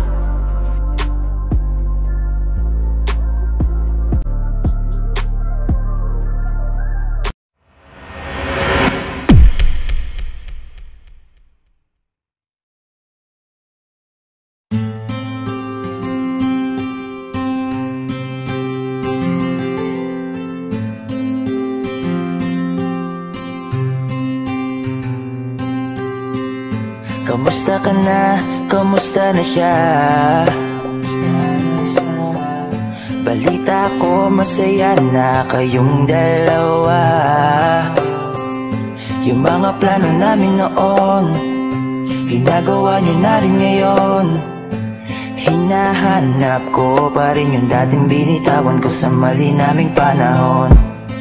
Kamusta ka na? Kamusta na siya? Balita ko masaya na kayong dalawa. Yung mga plano namin noon, ginagawa nyo na rin ngayon. Hinahanap ko pa rin yung dating binitawan ko sa mali naming panahon.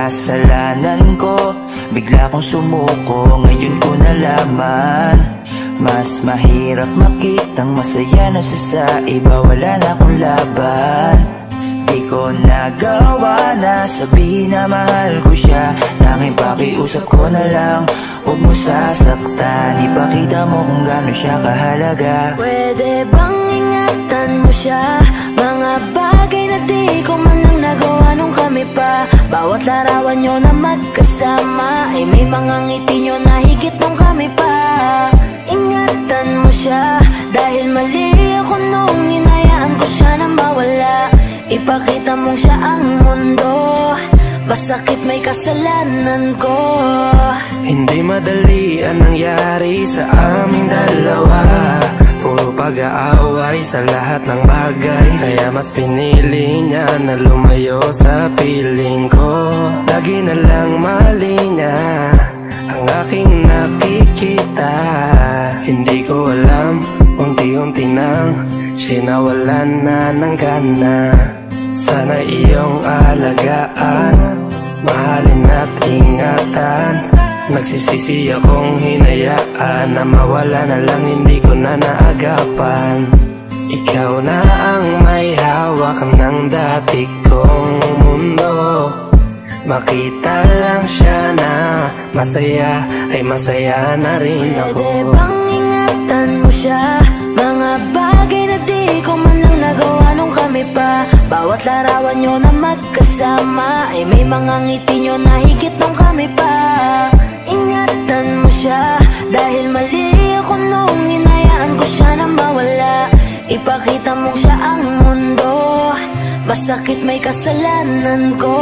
kasalanan ko. Bigla kong sumuko, ngayon ko nalaman mas mahirap makitang masaya na siya sa iba. Wala na akong laban. Di ko nagawa na sabihin na mahal ko siya. Tanging pakiusap ko na lang, huwag mo sasaktan. Ipakita mo kung gaano siya kahalaga.
Pwede bang ingatan mo siya? Mga bagay na di ko man lang nagawa nung kami pa. Bawat larawan nyo na magkasama ay may mga ngiti nyo na higit nung kami pa. Ingatan mo siya dahil mali ako nung hinayaan ko siya na mawala. Ipakita mong siya ang mundo, masakit may kasalanan ko.
Hindi madali ang nangyari sa aming dalawa. Puro pag-aaway sa lahat ng bagay, kaya mas pinili niya na lumayo sa piling ko. Lagi na lang mali niya ang aking nakikita. Hindi ko alam, unti-unti nang siya nawalan na ng gana. Sana iyong alagaan, mahalin at ingatan. Nagsisisi akong hinayaan na mawala na lang, hindi ko na naagapan. Ikaw na ang may hawak ng dati kong mundo. Makita lang siya na masaya, ay masaya na rin ako.
Pwede bang ingatan mo siya? Mga bagay na di ko man lang nagawa nung kami pa. Bawat larawan nyo na magkasama ay may mga ngiti nyo na higit nung kami pa. Ingatan mo siya dahil mali ako nung hinayaan ko siya na mawala. Ipakita mong siya ang mundo, masakit may kasalanan ko.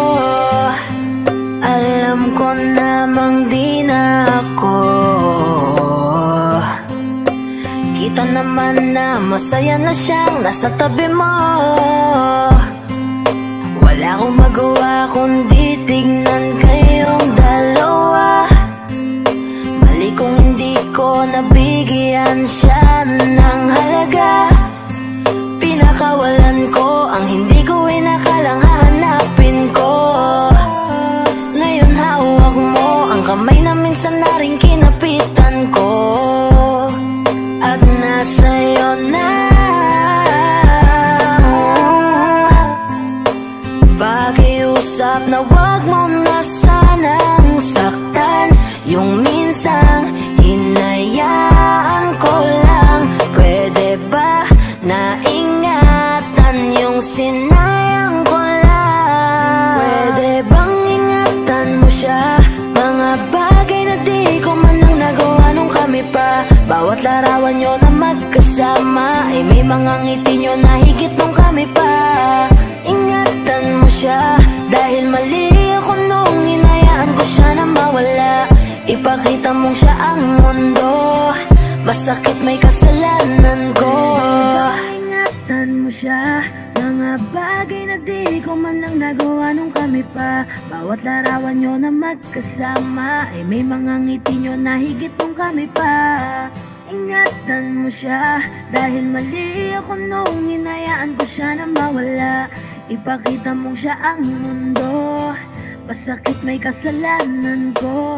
Alam ko namang di na ako. Kita naman na masaya na siyang nasa tabi mo. Wala akong magawa kundi tignan kayong dalawa. Mali kung hindi ko nabigyan siya ng halaga. Pinakawalan ko ang hindi ko inakalang hahanapin ko. Ngayon hawak mo ang kamay na minsan na rin kinapitan ko. At nasa'yo na pakiusap na wag mo na sanang saktan. Yung minsang hinayaan ko lang. Pwede ba na ingatan yung sinayang ko lang? Pwede bang ingatan mo siya? Mga bagay na di ko man lang nagawa nung kami pa. Bawat larawan nyo na magkasama ay may mga ngiti nyo na higit nung kami pa. Ingatan mo siya dahil mali ako nung hinayaan ko siya na mawala. Ipakita mong siya ang mundo, masakit may kasalanan ko. Ingatan mo siya, mga bagay na di ko man lang nagawa nung kami pa. Bawat larawan nyo na magkasama ay may mga ngiti nyo na higit nung kami pa. Ingatan mo siya dahil mali ako nung hinayaan ko siya na mawala. Ipakita mong siya ang mundo, masakit may kasalanan ko.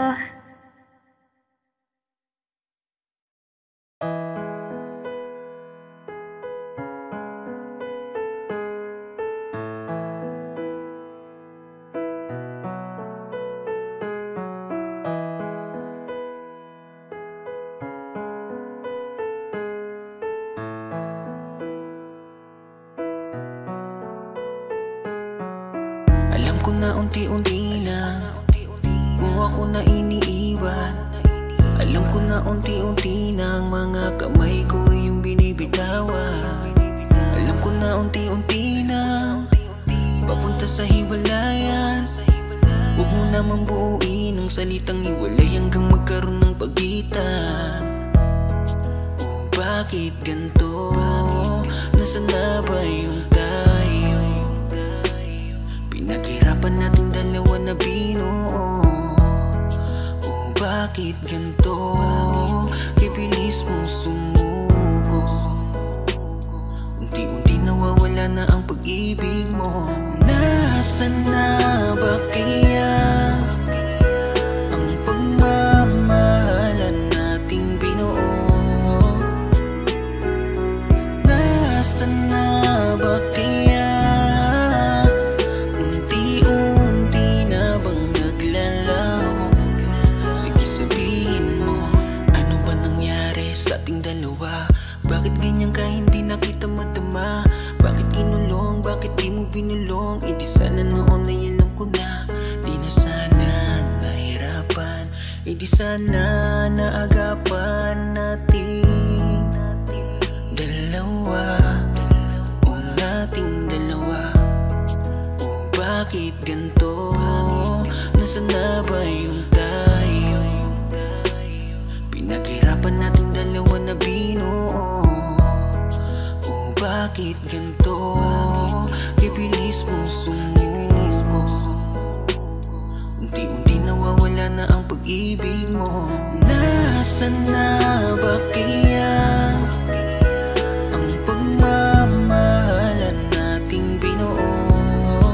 Alam ko na unti-unti na mo ako na iniiwan. Alam ko na unti-unti na ang mga kamay ko yung binibitawan. Alam ko na unti-unti na papunta sa hiwalayan. Huwag mo namang buuin ang salitang hiwalay hanggang magkaroon ng pagitan. Oh, bakit ganito? Nasaan na ba yung tayo? Pinaghirapan natin dalawa na binuo. Oh, bakit ganito? Kipilis mo sumuko. Unti-unti nawawala na ang pag-ibig mo.
Nasaan na ba kaya ang pagmamahalan nating binuo? Nasaan na ba kaya unti-unti na bang naglalaho? Sige sabihin mo, ano ba nangyari sa ating dalawa? Bakit ganyan ka hindi na kita madama? Bakit kinulong, bakit di mo binulong? E di sana noon ay alam ko na, di na sana nahirapan. E di sana naagapan natin dalawa, o nating dalawa. O bakit ganito? Nasaan na ba yung tayo? Pinaghirapan nating dalawa na binuo. O bakit ganito? Kibilis mong sumuko. Unti-unti nawawala na ang pag-ibig mo. Nasaan na ba kaya ang pagmamahalan nating binuo?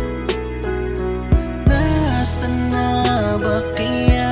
Nasaan na ba kaya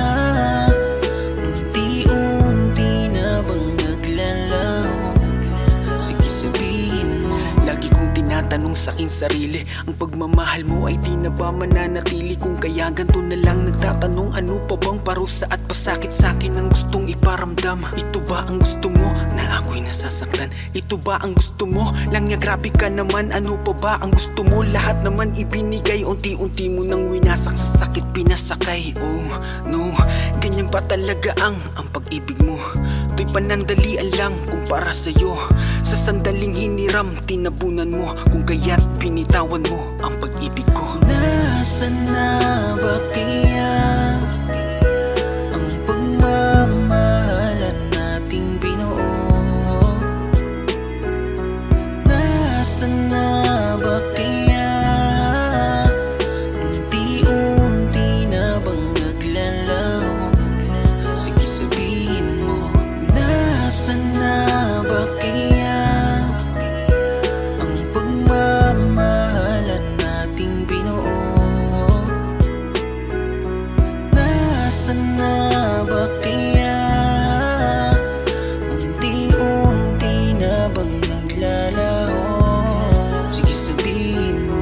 unti-unti na bang naglalaho? Sige sabihin mo. Lagi kong tinatanong sa'king sarili, ang pagmamahal mo ay di na ba mananatili? Kung kaya ganito na lang nagtatanong, ano pa bang parusa at pasakit sa'kin ang gustong iparamdam? Ito ba ang gusto mo na ako'y nasasaktan? Ito ba ang gusto mo lang niya? Grabe ka naman, ano pa ba ang gusto mo? Lahat naman ibinigay, unti-unti mo nang winasak, sa sakit pinasakay. Oh no, ganyan pa talaga ang pag-ibig mo. To'y panandalian lang kumpara sa'yo. Sa sandaling hiniram, tinabunan mo. Kung kaya't pinitawan mo ang pag-ibig ko. Nasaan na ba kaya ang pagmamahalan nating binuo? Nasaan na ba kaya unti-unti na bang naglalaho? Sige sabihin mo. Nasaan na ba kaya ang pagmamahalan nating binuo? Nasaan na ba kaya unti-unti na bang naglalaho? Sige sabihin mo.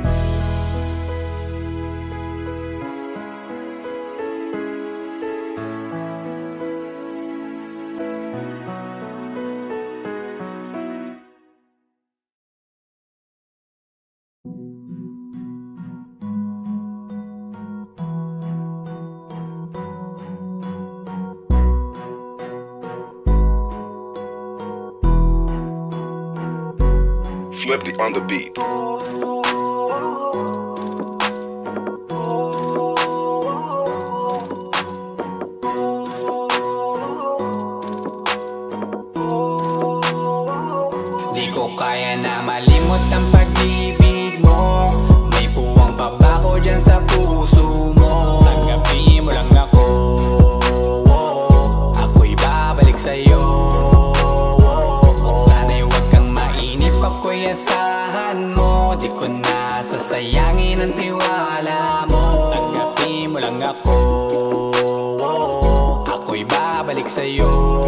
Flipped on the beat.
Di ko kaya na malimot ang pag-ibig mo. May puwang pa ba ko dyan sa puso mo? Tanggapin mo lang ako, ako'y babalik sa'yo. Sana'y huwag kang mainip, ako'y asahan mo. Di ko na sasayangin ang tiwala mo. Tanggapin mo lang ako, ako'y babalik sa'yo.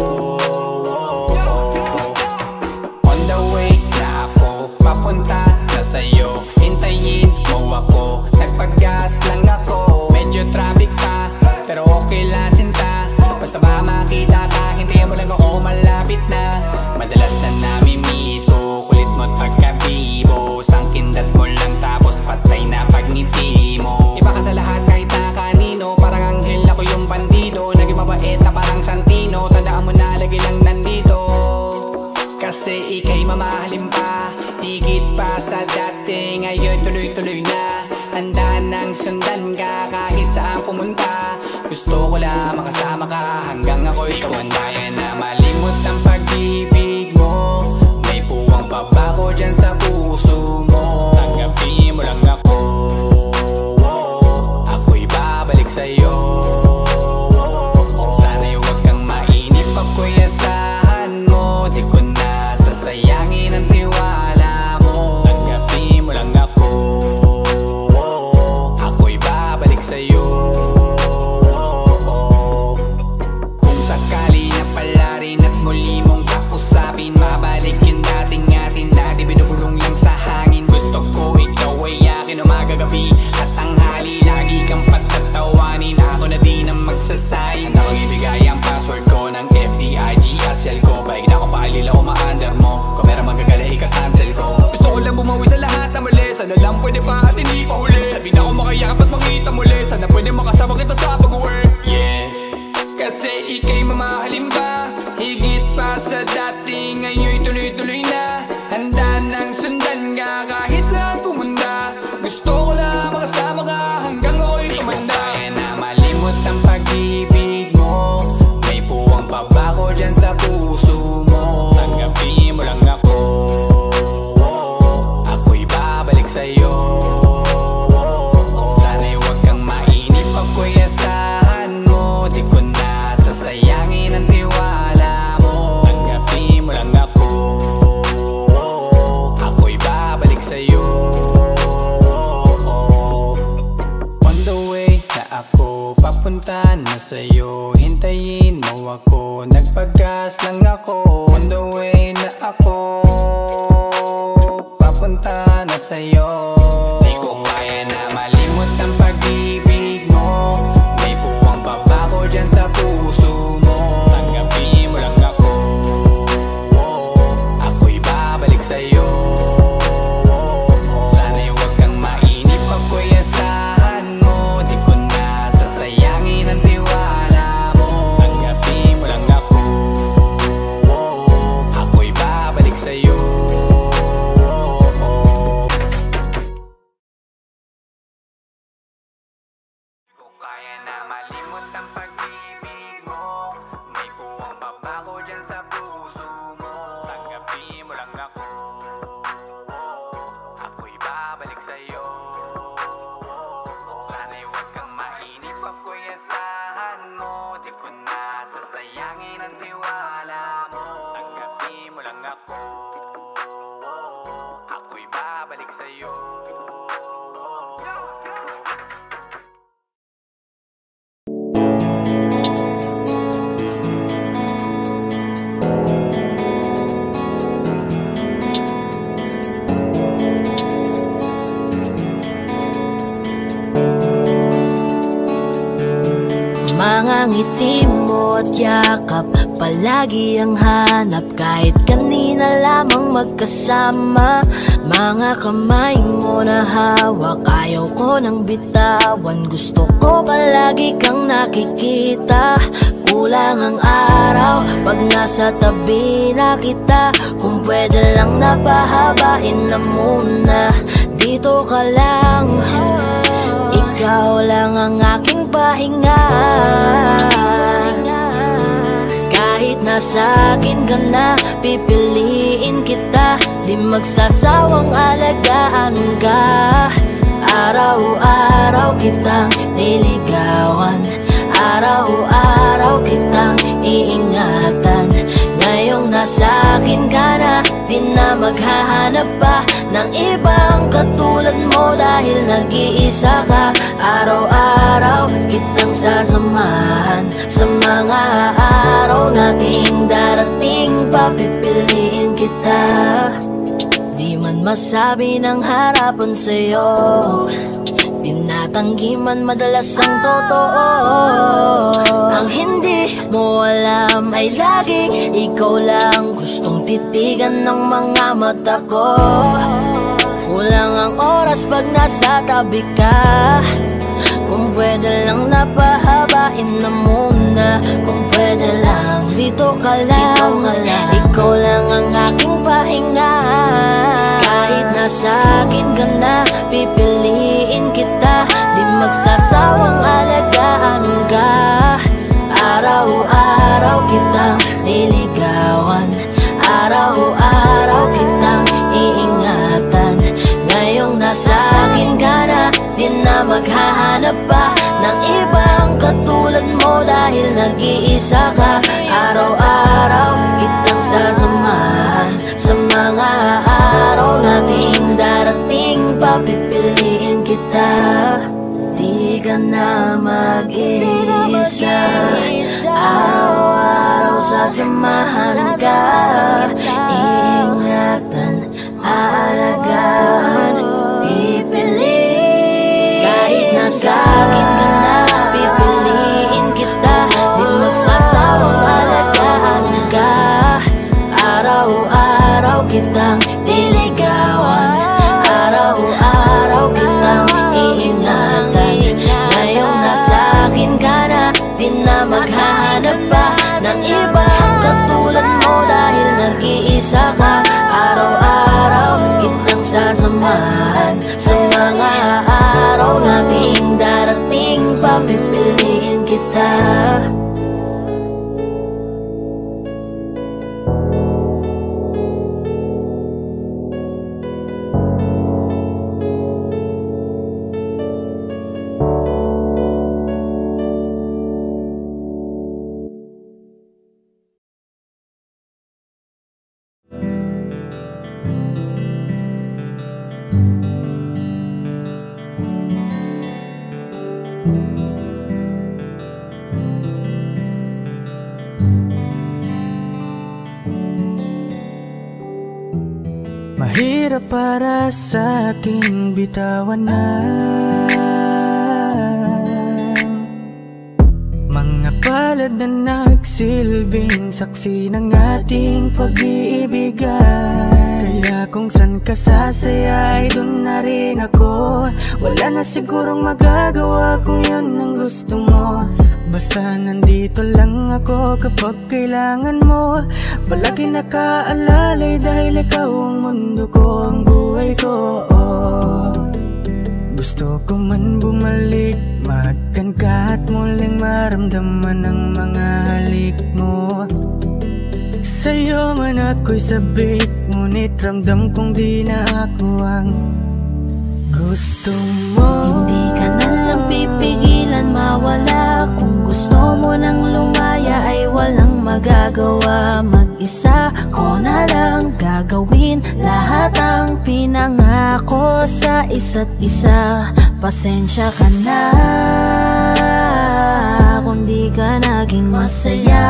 On the way na ako, papunta na sa'yo. Hintayin mo ako, nagpag-gas lang ako. Medyo traffic pa, pero okay lang sinta. Basta ba makita ka, hintayin mo lang ako, malapit na. Madalas na namimiso, kulit mo't pagkabibo. Sangkindat mo lang tapos patay na pagngiti mo. Iba ka sa lahat kahit na kanino, parang anghel ako yung bandido. Naging mabait na parang Santino, tandaan mo na lagi lang nandito. Kasi ika'y mamahalin pa, higit pa sa dati. Ngayon tuloy-tuloy na, handa nang sundan ka kahit saan pumunta. Gusto ko lang makasama ka hanggang ako'y tumanda. Na malimot ang pag-ibig mo. May puwang pa ba ko dyan sa puso mo? Tanggapin mo lang ako, ako'y babalik sa'yo. Sana'y huwag kang mainip, ako'y asahan mo. Di ko na sasayangin ang tiwala mo. Tanggapin mo lang ako,
lang bumawi sa lahat na mali. Sana lang pwede pa at hindi pa huli. Sabi na ako makayakap at makita muli. Sana pwede makasama kita sa pag-work. Yeah, kasi ika'y mamahalin ba higit pa sa dati. Ngayon'y tuloy-tuloy na. Handa nang sundan ka kahit saan pumunta. Gusto ko lang makasama ka hanggang ako'y tumanda. Kaya na malimot ang pag-ibig mo. May puwang pa ba ko dyan sa puso mo? Tanggapin mo lang ako, ako'y babalik sa'yo. Sana'y huwag kang mainip, ako'y asahan mo. Di ko na sasayangin ang tiwala mo. Tanggapin mo lang ako, ako'y babalik sa'yo. On the way na ako, papunta na sa'yo. Hintayin mo ako, nagpagas lang ako. On the way na ako, papunta na sa'yo. Di ko kaya na malimot ang pag-ibig mo. May puwang pa ba ko dyan sa puso mo? Tanggapin mo lang ako, ako'y babalik sa'yo. Sana'y huwag kang mainip, ako'y asahan mo. Di ko na sasayangin ang tiwala mo. Tanggapin mo lang ako, ako'y babalik sa'yo. Kaya na malimot ang pag-ibig mo. May puwang pa ba ko dyan sa puso mo? Tanggapin mo lang ako, ako'y babalik sa'yo. Sana'y huwag kang mainip, ako'y asahan mo. Di ko na sasayangin ang tiwala mo. Tanggapin mo lang ako, ako'y babalik sa'yo.
Mga ngiti mo at yakap, palagi ang hanap. Kahit kanina lamang magkasama. Mga kamay mo na hawak, ayaw ko nang bitawan. Gusto ko palagi kang nakikita. Kulang ang araw pag nasa tabi na kita. Kung pwede lang napahabain na muna. Dito ka lang, ikaw lang ang aking pahinga. Kahit nasa akin ka na, pipiliin kita. Di magsasawang alagaan ka. Araw-araw kitang niligawan. Araw-araw kitang iingatan. Ngayong nasa akin ka na, di na maghahanap pa ng ibang katulad mo. Dahil nag-iisa ka. Araw-araw kitang sasamahan. Sa mga araw nating darating, papipiliin kita. Di man masabi ng harapan sa'yo, tinatanggi man madalas ang totoo. Ang hindi mo alam ay laging ikaw lang gustong titigan ng mga mata ko. Kulang ang oras pag nasa tabi ka. Kung pwede lang napahabain na muna. Kung pwede lang dito ka lang. Ikaw lang ang aking pahinga. Kahit nasa akin ka na, pipiliin kita. Di magsasawang alagaan ka. Araw-araw kitang niligawan. Araw-araw kitang iingatan. Ngayong nasa akin ka na, di na maghahanap pa ng ibang katulad mo. Dahil nag-iisa ka. Araw-araw kitang sasamahan. Sa mga araw nating darating, papipiliin kita. Di ka na mag-iisa. Araw-araw sasamahan ka. Ingatan, aalagaan, pipiliin. Kahit nasa akin ka na, pipiliin kita. Di magsasawang alagaan ka. Araw-araw kitang nililigawan. Araw-araw kitang iingatan. Ngayong nasa akin ka na, di na maghahanap pa ng ibang katulad mo dahil nag-iisa ka. Araw-araw kitang sasamahan sa mga araw nating darating. Papipiliin kita.
Mahirap para sa aking bitawan na mga palad na nagsilbing saksi ng ating pag-iibigan. Kaya kung san ka sasaya ay dun na rin ako. Wala na sigurong magagawa kung yun ang gusto mo. Basta nandito lang ako kapag kailangan mo. Palagi nakaalalay dahil ikaw ang mundo ko, ang buhay ko. Gusto ko man bumalik, magkan ka at muling maramdaman ang mga halik mo. Sa'yo man ako'y sabik, ngunit ramdam kong di na ako ang gusto mo.
Hindi ka na lang pipigilan mawala. Kung gusto mo nang lumaya ay walang magagawa. Mag-isa ko na lang gagawin lahat ang pinangako sa isa't isa. Pasensya ka na kung di ka naging masaya.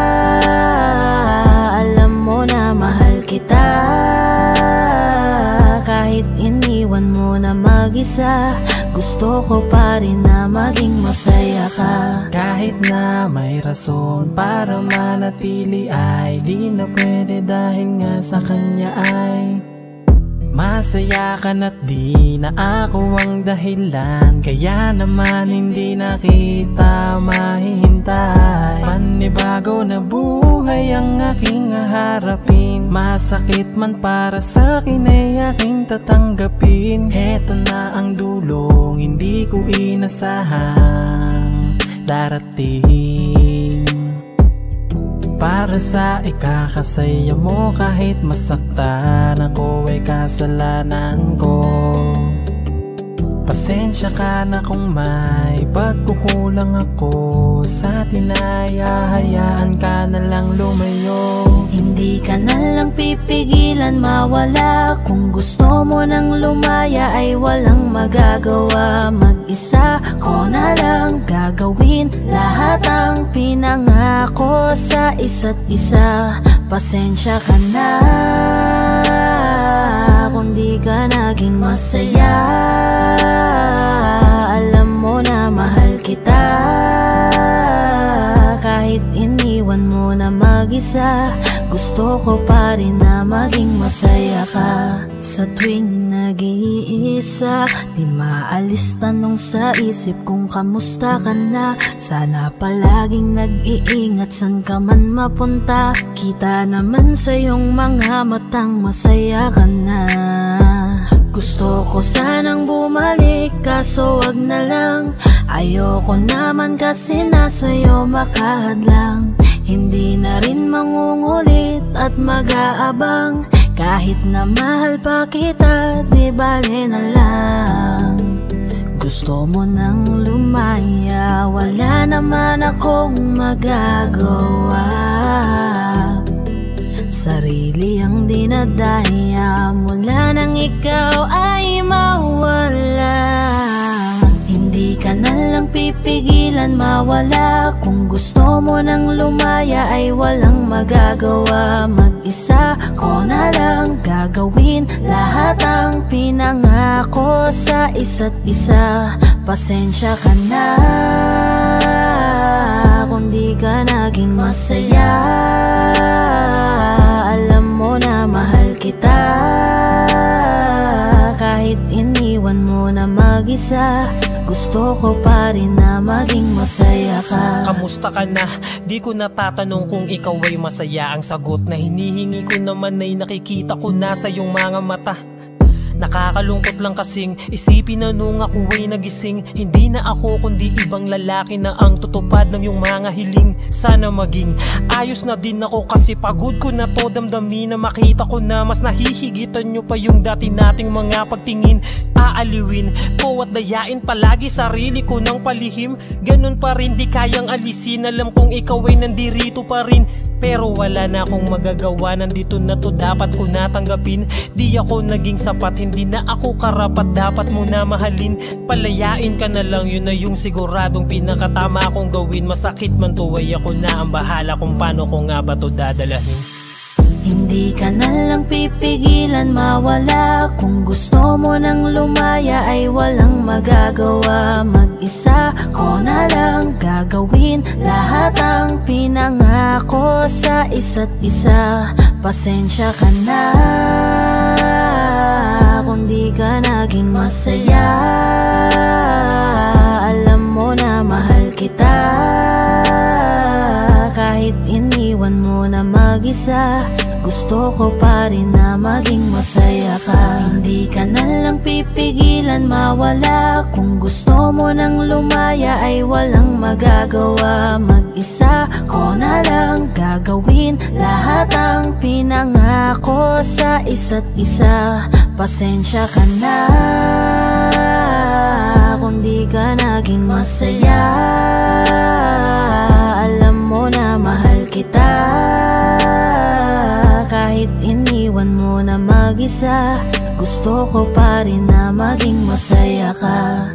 Alam mo na mahal kita. Kahit iniwan mo na mag-isa, gusto ko pa rin na maging masaya ka.
Kahit na may rason para manatili ay di na pwede dahil nga sa kanya ay masaya ka na't di na ako ang dahilan. Kaya naman hindi na kita mahihintay. Panibago na buhay ang aking haharapin. Masakit man para sa'kin ay aking tatanggapin. Heto na ang dulong hindi ko inasahang darating. Para sa ikakasaya mo kahit masaktan ako ay kasalanan ko. Pasensya ka na kung may pagkukulang ako sa tinaya. Hayaan ka na lang lumayo.
Hindi ka na lang pipigilan mawala. Kung gusto mo nang lumaya ay walang magagawa. Mag-isa ko na lang gagawin lahat ang pinangako sa isa't isa. Pasensya ka na kung di ka naging masaya. Alam mo na mahal kita. Kahit iniwan mo na mag-isa, gusto ko pa rin na maging masaya ka. Sa tuwing nag-iisa, di maalis tanong sa isip kung kamusta ka na. Sana palaging nag-iingat san ka man mapunta. Kita naman sa iyong mga matang masaya ka na. Gusto ko sanang bumalik kaso wag na lang. Ayoko naman kasi nasa'yo makahadlang. Hindi na rin mangungulit at mag-aabang. Kahit na mahal pa kita, di bale na lang. Gusto mo nang lumaya, wala naman akong magagawa. Sarili ang dinadaya mula nang ikaw ay mawala. Hindi ka na lang pipigilan mawala. Kung gusto mo nang lumaya ay walang magagawa. Mag-isa ko na lang gagawin lahat ang pinangako sa isa't isa. Pasensya ka na kung di ka naging masaya. Alam mo na mahal kita. Kahit iniwan mo na mag-isa, gusto ko pa rin na maging masaya ka.
Kamusta ka na? Di ko natatanong kung ikaw ay masaya. Ang sagot na hinihingi ko naman ay nakikita ko na sa iyong mga mata. Nakakalungkot lang kasing isipin na nung ako ay nagising, hindi na ako kundi ibang lalaki na ang tutupad ng iyong mga hiling. Sana maging ayos na din ako kasi pagod ko na to damdamin na makita ko na mas nahihigitan nyo pa yung dati nating mga pagtingin. Aaliwin ko at dayain palagi sarili ko ng palihim. Ganun pa rin di kayang alisin, alam kong ikaw ay nandirito pa rin. Pero wala na akong magagawa, nandito na to dapat ko natanggapin. Di ako naging sapat, hindi na ako karapat, dapat mo na mahalin. Palayain ka na lang, yun na yung siguradong pinakatama kong gawin. Masakit man to ay ako na ang bahala kung paano ko nga ba to dadalahin.
Hindi ka na lang pipigilan mawala. Kung gusto mo nang lumaya ay walang magagawa. Mag-isa ko na lang gagawin lahat ang pinangako sa isa't isa. Pasensya ka na kung di ka naging masaya. Alam mo na mahal kita. Kahit iniwan mo na mag-isa, gusto ko pa rin na maging masaya ka. Hindi ka na lang pipigilan mawala. Kung gusto mo nang lumaya ay walang magagawa. Mag-isa ko na lang gagawin lahat ang pinangako sa isa't isa. Pasensya ka na kung di ka naging masaya. Alam mo na mahal kita. Kahit iniwan mo na mag-isa, gusto ko pa rin na maging masaya ka.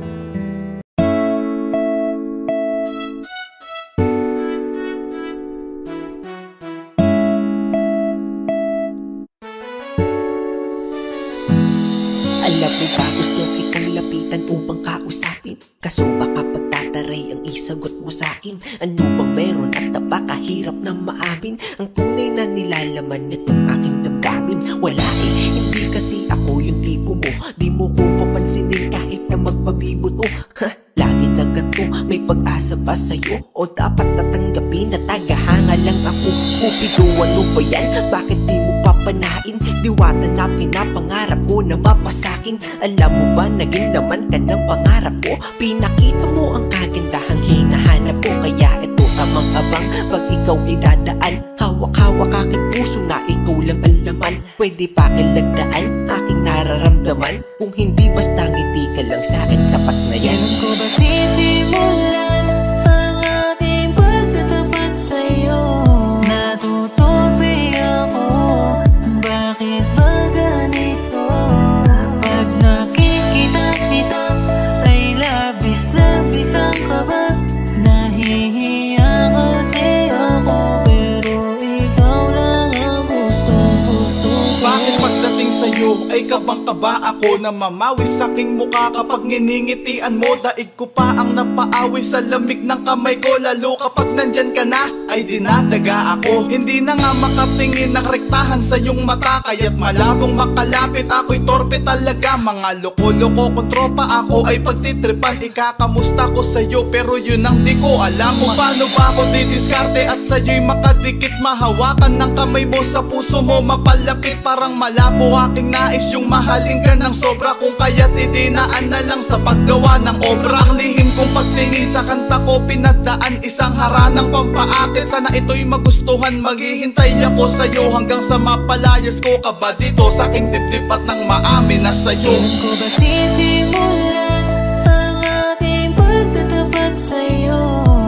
Alam mo ba gustong kitang lapitan upang kausapin? Kaso baka pagtataray ang isagot mo sa'kin. Ano bang meron at napakahirap na maamin ang tunay na nilalaman nitong aking damdamin? Wala eh, hindi kasi ako yung tipo mo. Di mo ko papansinin kahit na magpabibuto. Lagi na ganito, may pag-asa ba sa'yo? O dapat natanggapin na tagahanga lang ako? Kupido, ano ba yan? Bakit di mo papanain? Diwata na pinapangarap ko na mapasakin. Alam mo ba, naging laman ka ng pangarap ko. Pinakita mo ang kagandahang hinahanap ko. Kaya ito tamang abang pag ikaw ay dadaan. Hawak-hawak aking puso na ikaw lang ang laman. Pwede pa kilagdaan aking nararamdaman. Kung hindi basta ngiti ka lang sa'kin, sapat na yan.
Kailan ko ba sisimulan ang ating pagtatapat sa'yo? Natutupi ako, bakit ba ganito? Pag nakikita kita ay labis-labis ang kaba. Nahihiya kasi ako, pero ikaw lang ang gusto-gusto ko.
Bakit pagdating sa'yo ay kabang-kaba ako na mamawi sa'king mukha kapag nginingitian mo? Daig ko pa ang napaawi sa lamig ng kamay ko. Lalo kapag nandyan ka na ay dinadaga ako. Hindi na nga makatingin ng rektahan sa iyong mata. Kaya't malabong makalapit ako'y torpe talaga. Mga loko-loko kong tropa ako ay pagtitripan. Ikakamusta ko sa'yo pero yun ang di ko alam. Kung paano ba ako didiskarte at sa'yo'y makadikit. Mahawakan ng kamay mo sa puso mo mapalapit. Parang malabo aking nais yung mahalin ka ng sobra. Kung kaya't idinaan na lang sa paggawa ng obra. Ang lihim kong pagtingin sa kanta ko pinagdaan isang haranang pampaakit. Sana ito'y magustuhan, maghihintay ako sa'yo hanggang sa mapalayas ko ka ba dito sa aking dibdib at nang maamin na sa'yo.
Kailan ko ba sisimulan ang ating pagtatapat sa'yo?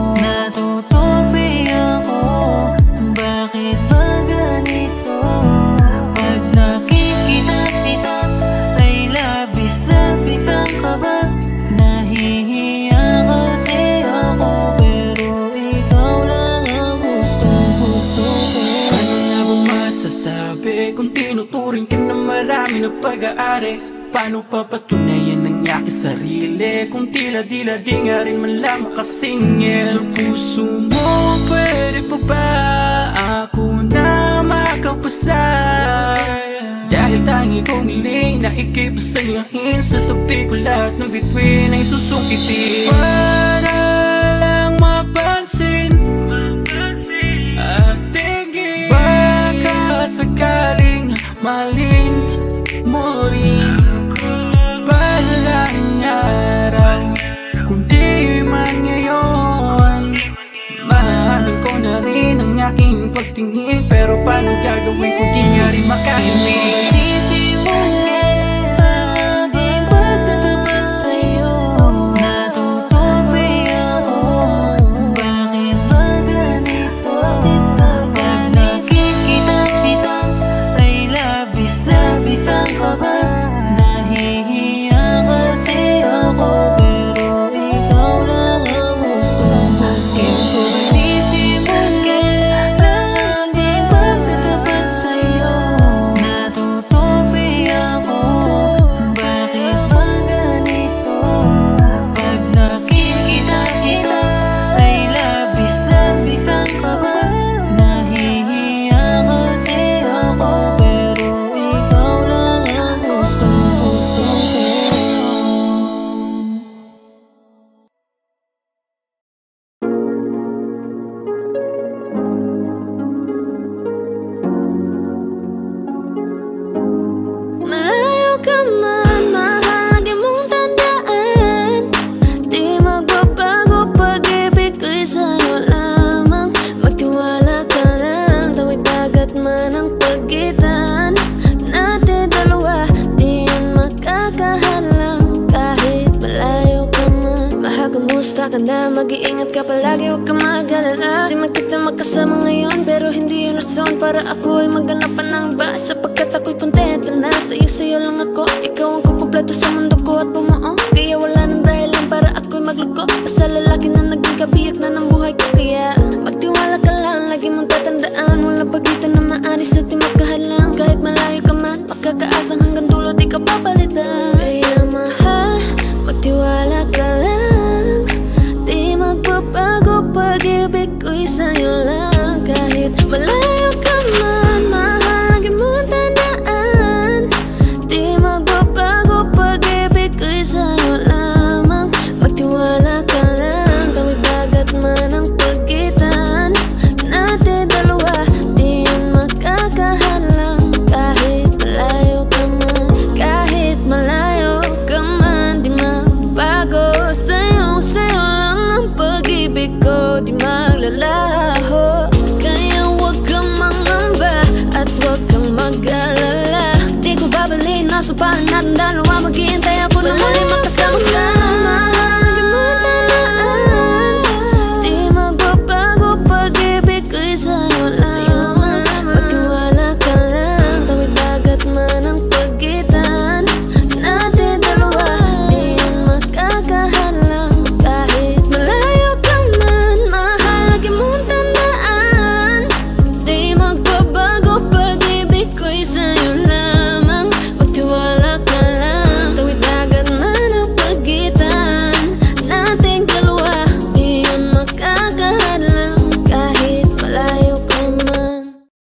Natutupi ako, bakit ba ganito? Pag nakikita kita ay labis-labis ang kaba. Nahihiya kasi ako, pero ikaw lang ang gusto-gusto ko.
Ano nga bang masasabi kung tinuturing ka na marami na pag-aari? Paano papatunayan ang aking sarili kung tila-dila di nga rin man lang makasingil? Sa puso mo, pwede pa ba ako na makapasa?
Lagi kong hiling na ika'y pasayahin. Sa tabi ko lahat ng bituin ay susungkitin. Para lang mapansin at tingin, baka sakaling mahalin mo rin. Balang araw, kung di man ngayon, mahanap ko na rin ang aking pagtingin. Pero paano gagawin kung di nga rin makahimik?
Sisimulan ang aking pagtatapat sa'yo. Natutupi ako, bakit ba ganito? Pag nakikita kita ay labis-labis ang kaba. Nahihiya kasi ako, pero ikaw lang ang gustong bakit ko ba sisimulan ang aking pagtatapat sa'yo. Natutupi ako, bakit ba ganito? Pag nakikita kita ay labis-labis ang kaba. Nahihiya kasi ako, pero ikaw lang ang gustong ko.
Malayo ka man, mahagi mong tandaan. Di magbabago, pag-ibig ko'y sa'yo lamang. Magtiwala ka lang, tawid dagat man ang pagitan natin dalawa, di yan makakahalang. Kahit malayo ka man, mahagamusta ka na, mag-iingat ka palagi, huwag ka mag-alala. Di man kita makasama ngayon, pero hindi yun rason para ako ay maghanap pa ng iba. Sapagkat ako'y kontento na sa'yo lang ako. Ikaw ang kukumpleto sa mundo ko at bumuo. Kaya wala nang dahilan para ako'y magluko. Basta lalaki na naging kabiyak na ng buhay ko. Kaya magtiwala ka lang, lagi mong tatandaan, walang pagitan na maaris at di magkahalang. Kahit malayo ka man, makakaasang hanggang dulo di ka papalitan. Kaya mahal, magtiwala ka lang. Di magbabago, pag-ibig ko'y sa'yo lang. Kahit malayo ka man, mahagi mong tandaan. Di magbabago, pag-ibig ko'y sa'yo lamang. Magtiwala ka lang, tawid dagat man ang pagitan natin dalawa, di yan makakahalang. Kahit malayo ka man, kahit malayo ka man, di magbago. Sa'yo lang ang pag-ibig ko, di maglalaho. Kaya huwag kang mangamba at huwag kang mag-alala. Di ko babaliin, nasupahan natin dalawa, maghihintay ako na muli makasama ka. Mahagi mo tandaan, di magbabago, pag-ibig ko'y sa'yo lamang. Magtiwala ka lang, tawid dagat man ang pagitan natin dalawa, di yan makakahalang. Kahit malayo ka man, mahagi mong tandaan. Di magbabago, pag-ibig ko'y sa'yo lamang. Magtiwala ka lang, tawid dagat man ang pagitan nating dalawa, di yan makakahalang. Kahit malayo ka man.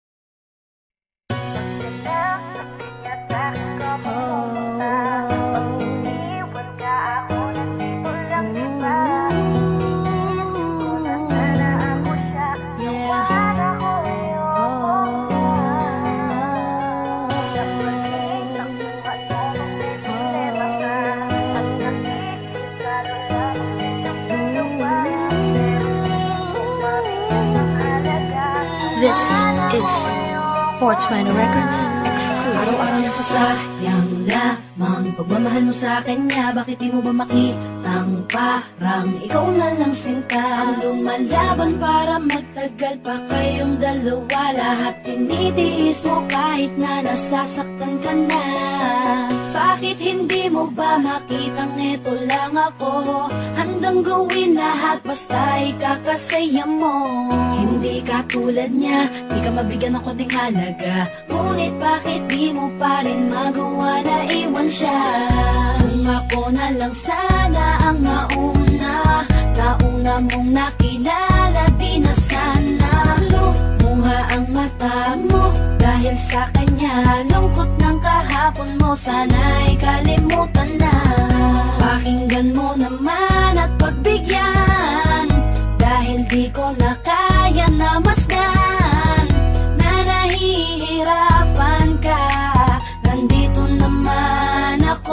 This is 420 Records exclusive.
Araw-araw nasasayang lamang pagmamahal mo sa kanya. Bakit di mo ba makitang parang ikaw na lang sinta ang lumalaban para magtagal pa kayong dalawa? Lahat tinitiis mo kahit na nasasaktan ka na. Bakit hindi mo ba makitang eto lang ako? Handang gawin lahat basta ikakasaya mo. Hindi ka tulad niya, di ka mabigyan ng konting halaga. Ngunit bakit di mo pa rin magawa na iwan siya? Kung ako na lang sana ang nauna mong nakilala, di na sana lumuha ang mata mo dahil sa kanya. Lungkot ng kahapon tinapon mo, sana'y kalimutan na. Pakinggan mo naman at pagbigyan, dahil di ko na kaya na masdan na nahihirapan ka. Nandito naman ako.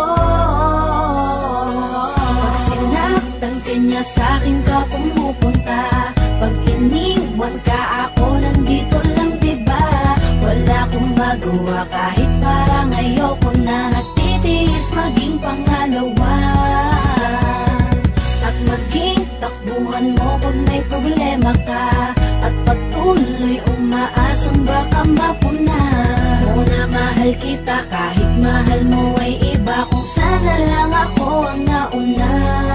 Pag sinaktan ka niya, sa'kin ka pumupunta. Pag iniwan ka ako, nandito lang diba? Wala akong magawa kahit parang ayoko na. Nagtitiis maging pangalawa at maging takbuhan mo pag may problema ka. At patuloy umaasang baka mapuna. Muna mahal kita kahit mahal mo ay iba, kung sana lang ako ang nauna.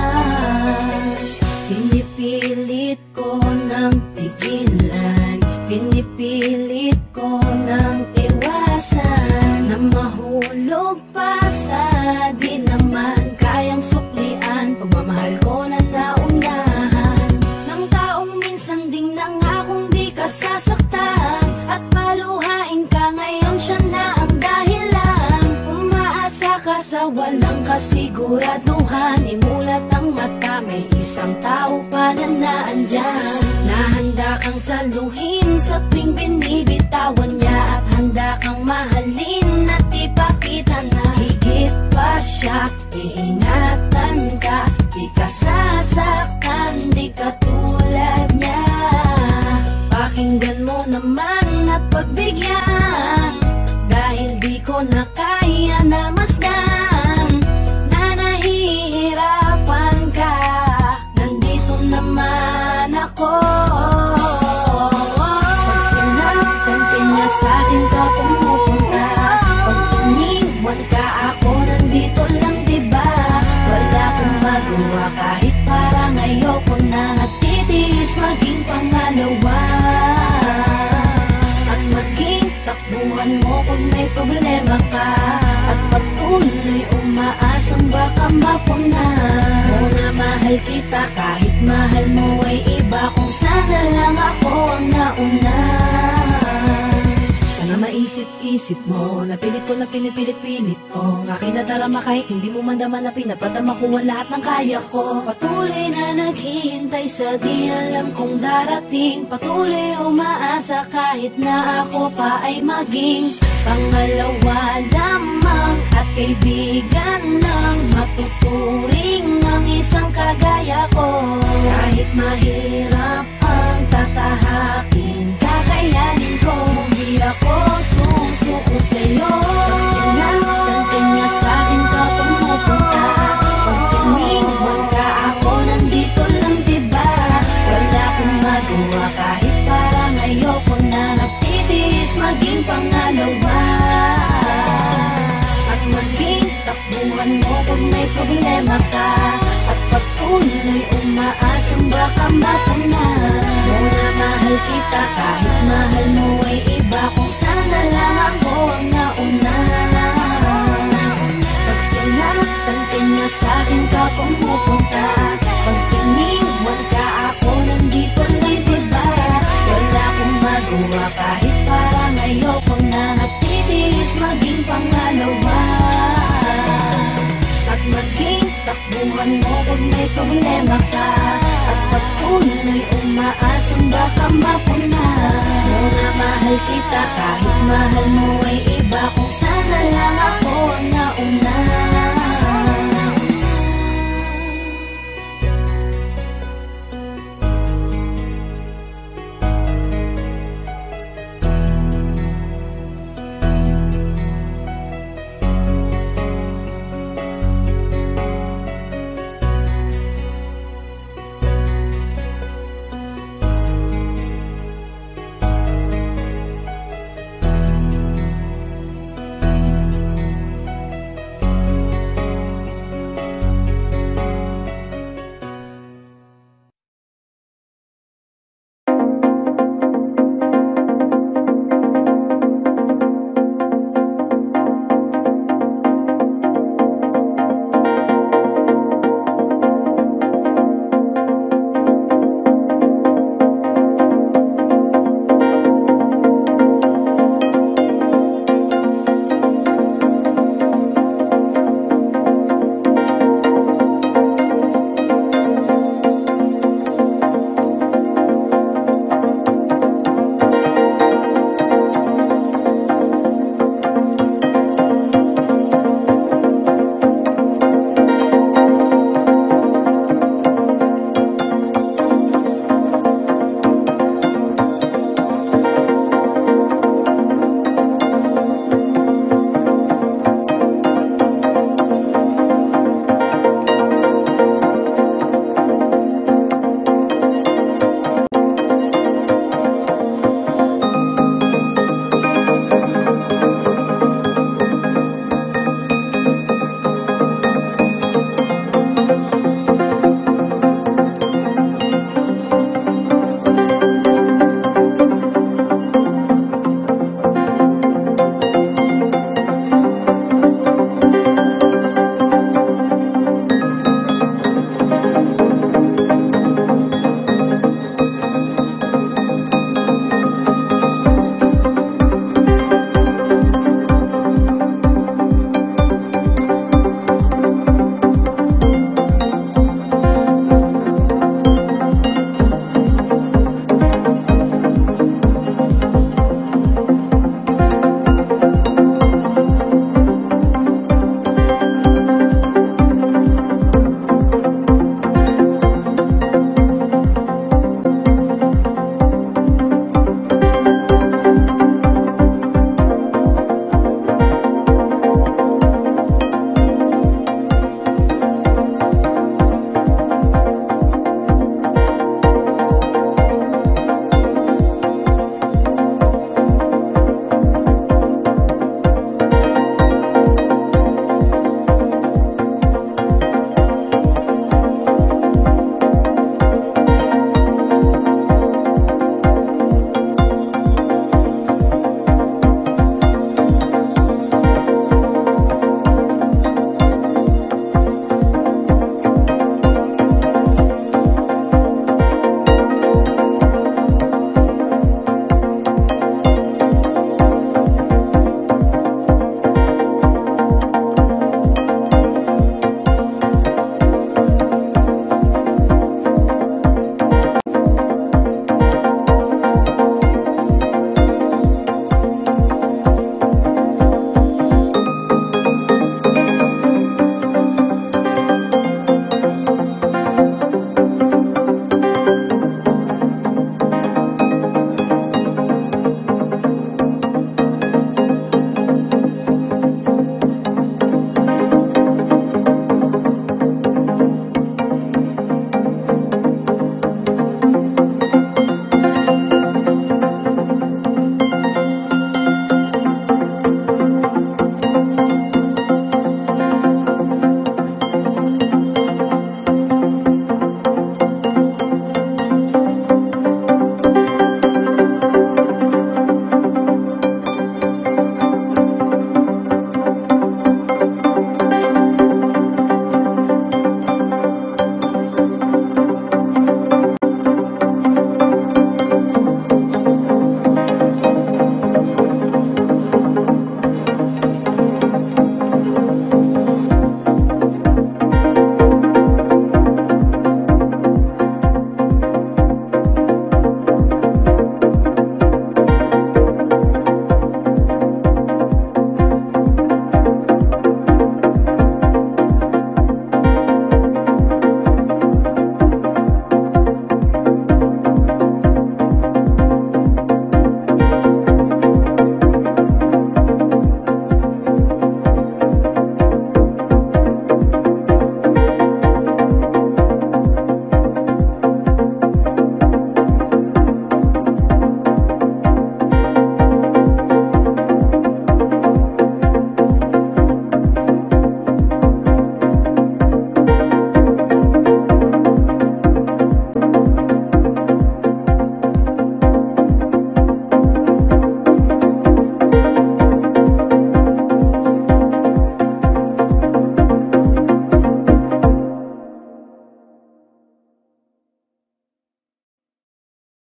Pinipilit ko ng pigilan, pinipilit ko ng iwasan, na mahulog pa sa di naman kayang suklian. Pagmamahal ko na naunahan ng taong minsan ding nangakong di ka sasaktan, at paluhain ka ngayon, siya na ang dahilan. Umaasa ka sa walang kasiguraduhan, imulat ang mata, may isang tao pa na naandyan. Nahanda kang saluhin sa tuwing binibitawan niya, at handa kang mahalin at ipakita na higit pa siya. Iingatan ka, di ka sasaktan, di ka tulad niya. Pakinggan mo naman at pagbigyan, dahil di ko na kaya na masdan na nahihirapan ka. Nandito naman ako. Pag sinaktan ka niya, sa'kin ka pumupunta. Pag iniwan ka ako, nandito lang diba? Wala akong magawa kahit parang ayoko na. Nagtitiis maging pangalawa at maging takbuhan mo pag may problema ka. At patuloy umaasang baka mapuna. Muna mahal kita kahit mahal mo ay iba, kung sana lang ako ang nauna. Sana maisip-isip mo, napilit ko na pinipilit-pilit ko. Ang aking nadarama kahit hindi mo mandaman na pinapadama ko ang lahat ng kaya ko. Patuloy na naghihintay sa di alam kong darating. Patuloy umaasa kahit na ako pa ay maging pangalawa lamang at kaibigan lang. Matuturing ang isang kagaya ko. Kahit mahirap ang tatahakin, kakayanin ko. Hindi ako susuko sa'yo. Pag sinaktan ka niya, sa'kin ka pumupunta. Pag iniwan ka ako, nandito lang diba? Wala akong magawa kahit parang ayoko na. Nagtitiis maging pangalawa at maging takbuhan mo pag may problema ka. At patuloy umaasang baka mapuna. Muna mahal kita kahit mahal mo ay iba, kung sana lang ako ang nauna. Pag sinaktan ka niya, sa'kin ka pumupunta. Pag iniwan ka ako, nandito lang diba? Wala akong magawa kahit parang ayoko na. Nagtitiis maging pangalawa at maging takbuhan mo pag may problema ka. At patuloy umaasang baka mapuna. Muna mahal kita kahit mahal mo ay iba, kung sa